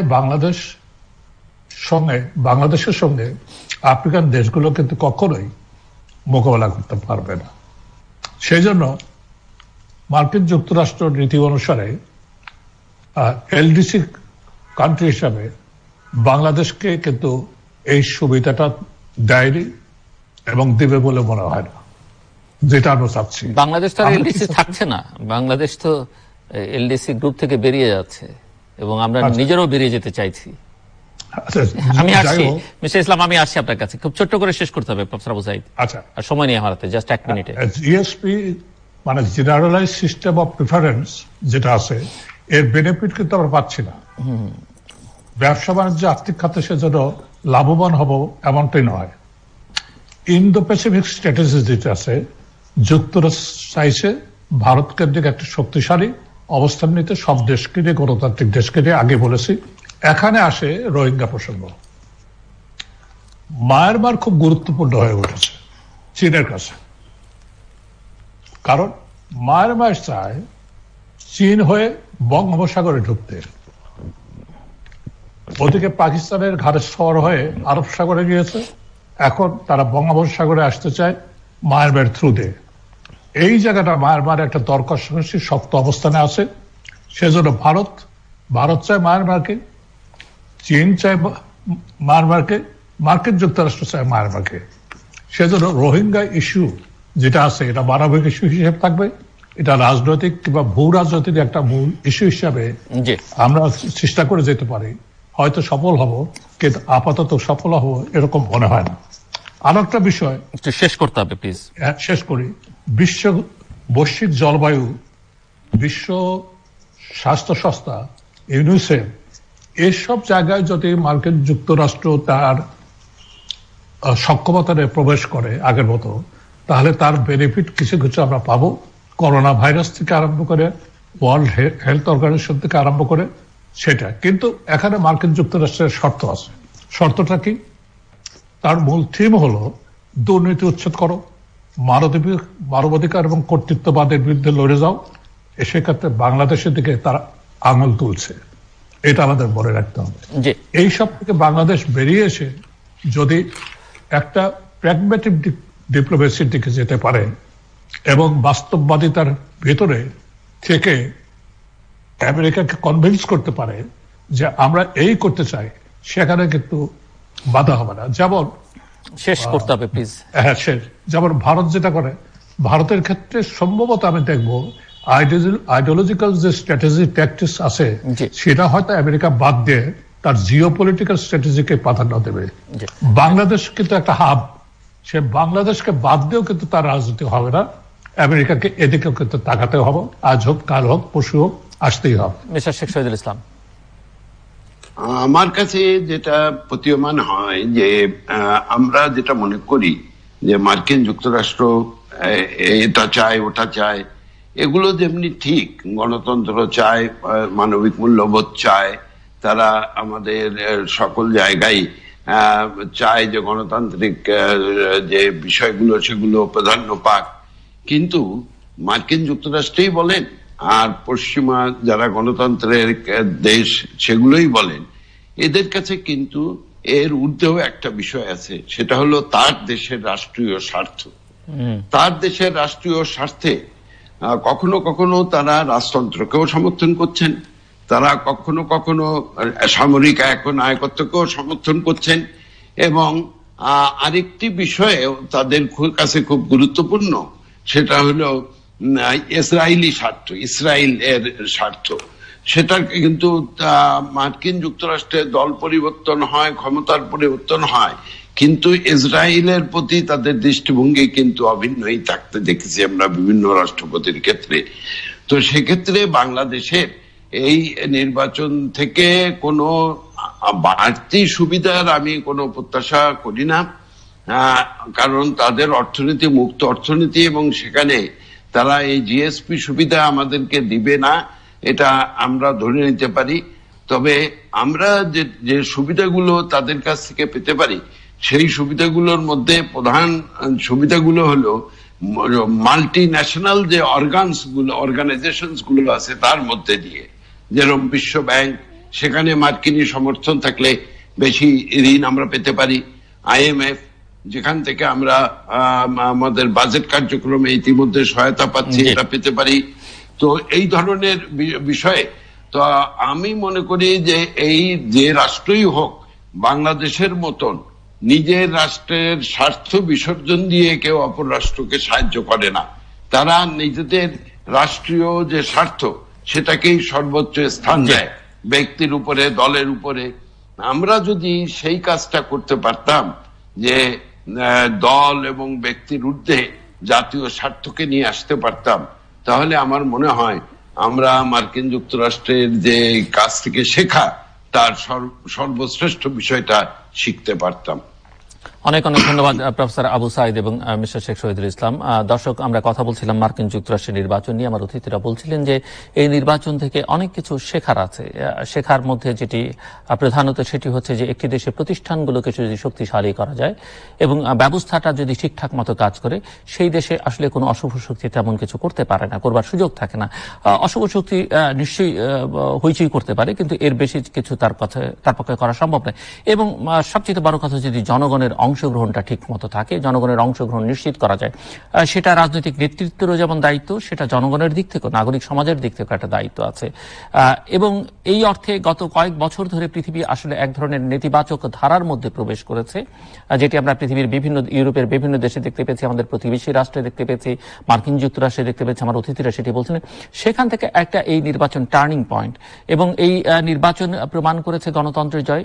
বাংলাদেশের সঙ্গে আফ্রিকান দেশগুলো কিন্তু কখনোই মোকাবেলা করতে পারবে না। সেই জন্য মার্কিন যুক্তরাষ্ট্র নীতি অনুসারে এলডিসি কান্ট্রি হিসাবে বাংলাদেশকে কিন্তু এই সুবিধাটা দেয়নি এবং দেবে বলে মনে হয় না, যেটা আমরা চাচ্ছি। বাংলাদেশ তো এলডিসি থাকছে না, বাংলাদেশ তো এলডিসি গ্রুপ থেকে বেরিয়ে যাচ্ছে এবং আমরা নিজেরাও বেরিয়ে যেতে চাইছি। আমি আসছি মিস্টার ইসলাম, আমি আসছি আপনার কাছে, খুব ছোট্ট করে শেষ করতে হবে প্রফেসর আবু সাইদ। আচ্ছা, আর সময় নেই আমার হাতে, জাস্ট 1 মিনিটে। জিএসপি মানে জেনারেলাইজ সিস্টেম অফ প্রিফারেন্স যেটা আছে, এর বেনিফিট কিন্তু আমরা পাচ্ছি না। ব্যবসা বাণিজ্য, আর্থিক খাতে সেজন্য লাভবান হব এমনটাই নয়। ইন্দো প্যাসিফিক স্ট্র্যাটেজি যেটা আছে, যুক্তরাষ্ট্র চাইছে ভারত কেন্দ্রিক একটা শক্তিশালী অবস্থান নিতে, সব দেশকে নিয়ে, গণতান্ত্রিক দেশকে নিয়ে। আগে বলেছি, এখানে আসে রোহিঙ্গা প্রসঙ্গ। মায়ানমার খুব গুরুত্বপূর্ণ হয়ে উঠেছে চীনের কাছে, কারণ মায়ানমার চায় চীন হয়ে বঙ্গোপসাগরে ঢুকতে। ওদিকে পাকিস্তানের ঘাড়ের সর হয়ে আরব সাগরে গিয়েছে, এখন তারা বঙ্গোপসাগরে আসতে চায় মায়ানমার থ্রু দিয়ে। এই জায়গাটা মায়ানমার একটা দর কষাকষি শক্ত অবস্থানে আছে। সেজন্য ভারত চায় মায়ানমারকে, চীন চায় মায়ানমারকে, মার্কিন যুক্তরাষ্ট্র চায় মায়ানমারকে। সেজন্য রোহিঙ্গা ইস্যু যেটা আছে, এটা মানবিক ইস্যু হিসেবে থাকবে, এটা রাজনৈতিক কিংবা ভূ রাজনৈতিক একটা মূল ইস্যু হিসাবে আমরা চেষ্টা করে যেতে পারি। হয়তো সফল হব, কিন্তু আপাতত সফল হব এরকম মনে হয় না। আর একটা বিষয় শেষ করতে হবে, প্লিজ শেষ করি। বৈশ্বিক জলবায়ু, বিশ্ব স্বাস্থ্য সংস্থা ইউনিসেফ, এসব জায়গায় যদি মার্কিন যুক্তরাষ্ট্র তার সক্ষমতা নিয়ে প্রবেশ করে আগের মতো, তাহলে তার বেনিফিট কিছু কিছু আমরা পাবো। করোনা ভাইরাস থেকে আরম্ভ করে, ওয়ার্ল্ড হেলথ অর্গানাইজেশন থেকে আরম্ভ করে সেটা। কিন্তু এখানে মার্কিন যুক্তরাষ্ট্রের শর্ত আছে। শর্তটা কি? তার মূল থিম হলো দুর্নীতি উচ্ছেদ করো, মানবাধিকার এবং কর্তৃত্ববাদের বিরুদ্ধে লড়ে যাও। সেক্ষেত্রে বাংলাদেশের দিকে তারা আঙুল তুলছে, এটা আমাদের মনে রাখতে হবে। এই সব থেকে বাংলাদেশ বেরিয়ে এসে যদি একটা প্র্যাগম্যাটিক ডিপ্লোমেসির দিকে যেতে পারে এবং বাস্তববাদিতার ভেতরে থেকে আমেরিকাকে কনভিন্স করতে পারে যে আমরা এই করতে চাই, সেখানে কিন্তু বাধা হবে না। যেমন শেষ করতে হবে প্লিজ। হ্যাঁ, শেষ। যেমন ভারত যেটা করে, ভারতের ক্ষেত্রে সম্ভবত আমি দেখবো আইডিওলজিক্যাল যে স্ট্র্যাটেজি ট্যাকটিক্স আছে সেটা হয়তো আমেরিকা বাদ দিয়ে তার জিওপলিটিক্যাল স্ট্র্যাটেজিকে প্রাধান্য দেবে। বাংলাদেশ কিন্তু একটা হাব, সে বাংলাদেশকে বাদ দিয়েও কিন্তু তার রাজনীতি হবে না। আমেরিকাকে এদিকেও কিন্তু তাকাতে হবে, আজ হোক কাল হোক পরশু হোক, আসতেই হবে। মিস্টার শেখ শহীদুল ইসলাম, আমার কাছে যেটা প্রতীয়মান হয় যে আমরা যেটা মনে করি যে মার্কিন যুক্তরাষ্ট্র এটা চায় ওটা চায়, এগুলো যেমনি ঠিক, গণতন্ত্র চায়, মানবিক মূল্যবোধ চায়, তারা আমাদের সকল জায়গায় চায় যে গণতান্ত্রিক যে বিষয়গুলো সেগুলো প্রাধান্য পাক। কিন্তু মার্কিন যুক্তরাষ্ট্রেই বলেন আর পশ্চিমা যারা গণতন্ত্রের দেশ সেগুলোই বলেন, এদের কাছে কিন্তু এর ঊর্ধ্বেও একটা বিষয় আছে, সেটা হলো তার দেশের রাষ্ট্রীয় স্বার্থ। তার দেশের রাষ্ট্রীয় স্বার্থে কখনো কখনো তারা রাজতন্ত্রকেও সমর্থন করছেন, তারা কখনো কখনো সামরিক নায়কত্বকেও সমর্থন করছেন, এবং আরেকটি বিষয়ে তাদের কাছে খুব গুরুত্বপূর্ণ, সেটা হলো ইসরায়েলি স্বার্থ, ইসরায়েল এর স্বার্থ। সেটা কিন্তু মার্কিন যুক্তরাষ্ট্রের দল পরিবর্তন হয়, ক্ষমতার পরিবর্তন হয়, কিন্তু ইসরায়েলের প্রতি তাদের দৃষ্টিভঙ্গি কিন্তু অভিন্নই থাকতে দেখেছি আমরা বিভিন্ন রাষ্ট্রপতির ক্ষেত্রে। তো সেক্ষেত্রে বাংলাদেশের এই নির্বাচন থেকে কোনো বাড়তি সুবিধার আমি কোনো প্রত্যাশা করি না, কারণ তাদের অর্থনীতি মুক্ত অর্থনীতি এবং সেখানে তারা এই জিএসপি সুবিধা আমাদেরকে দিবে না, এটা আমরা ধরে নিতে পারি। তবে আমরা যে সুবিধাগুলো তাদের কাছ থেকে পেতে পারি, সেই সুবিধাগুলোর মধ্যে প্রধান সুবিধাগুলো হলো মাল্টি ন্যাশনাল যে অর্গানাইজেশনস গুলো আছে তার মধ্যে দিয়ে, যেরকম বিশ্ব ব্যাংক, সেখানে মার্কিনী সমর্থন থাকলে বেশি ঋণ আমরা পেতে পারি। IMF, যেখান থেকে আমরা আমাদের বাজেট কার্যক্রমে ইতিমধ্যে সহায়তা পাচ্ছি, এটা পেতে পারি। তো এই ধরনের বিষয়ে তো আমি মনে করি যে এই যে রাষ্ট্রই হোক, বাংলাদেশের মতন নিজের রাষ্ট্রের স্বার্থ বিসর্জন দিয়ে কেউ অপর রাষ্ট্রকে সাহায্য করে না। তারা নিজেদের রাষ্ট্রীয় যে স্বার্থ সেটাকেই সর্বোচ্চ স্থান দেয় ব্যক্তির উপরে, দলের উপরে। আমরা যদি সেই কাজটা করতে পারতাম যে দল এবং ব্যক্তির ঊর্ধ্বে জাতীয় স্বার্থকে নিয়ে আসতে পারতাম, তাহলে আমার মনে হয় আমরা মার্কিন যুক্তরাষ্ট্রের যে কাজ থেকে শেখা তার সর্বশ্রেষ্ঠ বিষয়টা শিখতে পারতাম। অনেক অনেক ধন্যবাদ প্রফেসর আবু সাইদ এবং মিস্টার শেখ শহীদুল ইসলাম। দর্শক, আমরা কথা বলছিলাম মার্কিন যুক্তরাষ্ট্রের নির্বাচন নিয়ে। আমার অতিথিরা বলছিলেন যে এই নির্বাচন থেকে অনেক কিছু শেখার আছে। শেখার মধ্যে যেটি প্রধানত সেটি হচ্ছে যে একটি দেশের প্রতিষ্ঠানগুলোকে যদি শক্তিশালী করা যায় এবং ব্যবস্থাটা যদি ঠিকঠাক মতো কাজ করে, সেই দেশে আসলে কোনো অশুভ শক্তি তেমন কিছু করতে পারে না, করবার সুযোগ থাকে না। অশুভ শক্তি নিশ্চয়ই হইচই করতে পারে, কিন্তু এর বেশি কিছু তার পক্ষে করা সম্ভব নয়। এবং সবচেয়ে বড় কথা, যদি জনগণের অংশগ্রহণটা ঠিক মতো থাকে, জনগণের অংশগ্রহণ নিশ্চিত করা যায়, সেটা রাজনৈতিক নেতৃত্বেরও যেমন দায়িত্ব, সেটা জনগণের দিক থেকে, নাগরিক সমাজের দিক থেকে একটা দায়িত্ব আছে। এবং এই অর্থে গত কয়েক বছর ধরে পৃথিবী আসলে এক ধরনের নেতিবাচক ধারার মধ্যে প্রবেশ করেছে, যেটি আমরা পৃথিবীর ইউরোপের বিভিন্ন দেশে দেখতে পেয়েছি, আমাদের প্রতিবেশী রাষ্ট্রে দেখতে পেয়েছি, মার্কিন যুক্তরাষ্ট্রে দেখতে পেয়েছি। আমার অতিথিরা সেটি বলছিলেন। সেখান থেকে একটা এই নির্বাচন টার্নিং পয়েন্ট, এবং এই নির্বাচন প্রমাণ করেছে গণতন্ত্রের জয়,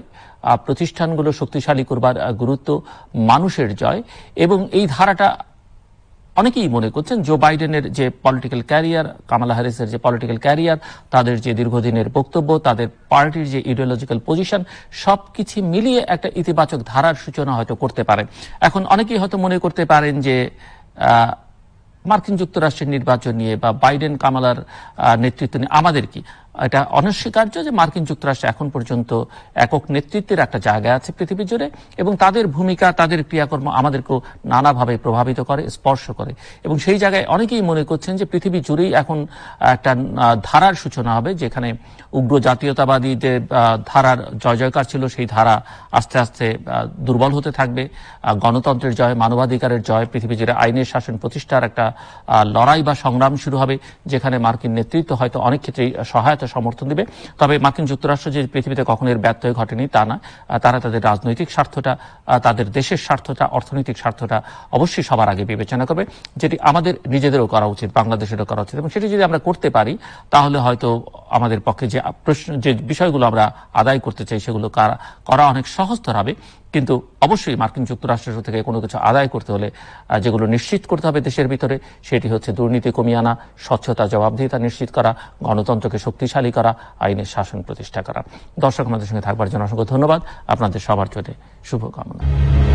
প্রতিষ্ঠানগুলো শক্তিশালী করবার গুরুত্ব, মানুষের জয়, এবং এই ধারাটা অনেকেই মনে করছেন জো বাইডেনের যে পলিটিক্যাল ক্যারিয়ার, কামালা হ্যারিসের যে পলিটিক্যাল ক্যারিয়ার, তাদের যে দীর্ঘদিনের বক্তব্য, তাদের পার্টির যে ইডিওলজিক্যাল পজিশন, সবকিছু মিলিয়ে একটা ইতিবাচক ধারার সূচনা হয়তো করতে পারে। এখন অনেকেই হয়তো মনে করতে পারেন যে মার্কিন যুক্তরাষ্ট্রের নির্বাচন নিয়ে বা বাইডেন কামালার নেতৃত্ব নিয়ে আমাদের কি, এটা অনস্বীকার্য যে মার্কিন যুক্তরাষ্ট্র এখন পর্যন্ত একক নেতৃত্বের একটা জায়গা আছে পৃথিবী জুড়ে, এবং তাদের ভূমিকা, তাদের ক্রিয়াকর্ম আমাদেরকেও নানাভাবে প্রভাবিত করে, স্পর্শ করে। এবং সেই জায়গায় অনেকেই মনে করছেন যে পৃথিবী জুড়েই এখন একটা ধারার সূচনা হবে, যেখানে উগ্র জাতীয়তাবাদী যে ধারার জয় জয়কার ছিল, সেই ধারা আস্তে আস্তে দুর্বল হতে থাকবে। গণতন্ত্রের জয়, মানবাধিকারের জয়, পৃথিবী জুড়ে আইনের শাসন প্রতিষ্ঠার একটা লড়াই বা সংগ্রাম শুরু হবে, যেখানে মার্কিন নেতৃত্ব হয়তো অনেক ক্ষেত্রেই সহায়তা সমর্থন দিবে। তবে মার্কিন যুক্তরাষ্ট্র যে পৃথিবীতে কখনো এর ব্যত্যয় ঘটেনি তা না, তারা তাদের রাজনৈতিক স্বার্থটা, তাদের দেশের স্বার্থটা, অর্থনৈতিক স্বার্থটা অবশ্যই সবার আগে বিবেচনা করবে, যেটি আমাদের নিজেদেরও করা উচিত, বাংলাদেশেরও করা উচিত। এবং সেটি যদি আমরা করতে পারি, তাহলে হয়তো আমাদের পক্ষে যে প্রশ্ন, যে বিষয়গুলো আমরা আদায় করতে চাই, সেগুলো করা অনেক সহজতর হবে। কিন্তু অবশ্যই মার্কিন যুক্তরাষ্ট্রের থেকে কোনো কিছু আদায় করতে হলে যেগুলো নিশ্চিত করতে হবে দেশের ভিতরে, সেটি হচ্ছে দুর্নীতি কমিয়ে আনা, স্বচ্ছতা, জবাবদিহিতা নিশ্চিত করা, গণতন্ত্রকে শক্তিশালী করা, আইনের শাসন প্রতিষ্ঠা করা। দর্শক, আমাদের সঙ্গে থাকবার জন্য অসংখ্য ধন্যবাদ। আপনাদের সবার জন্য শুভকামনা।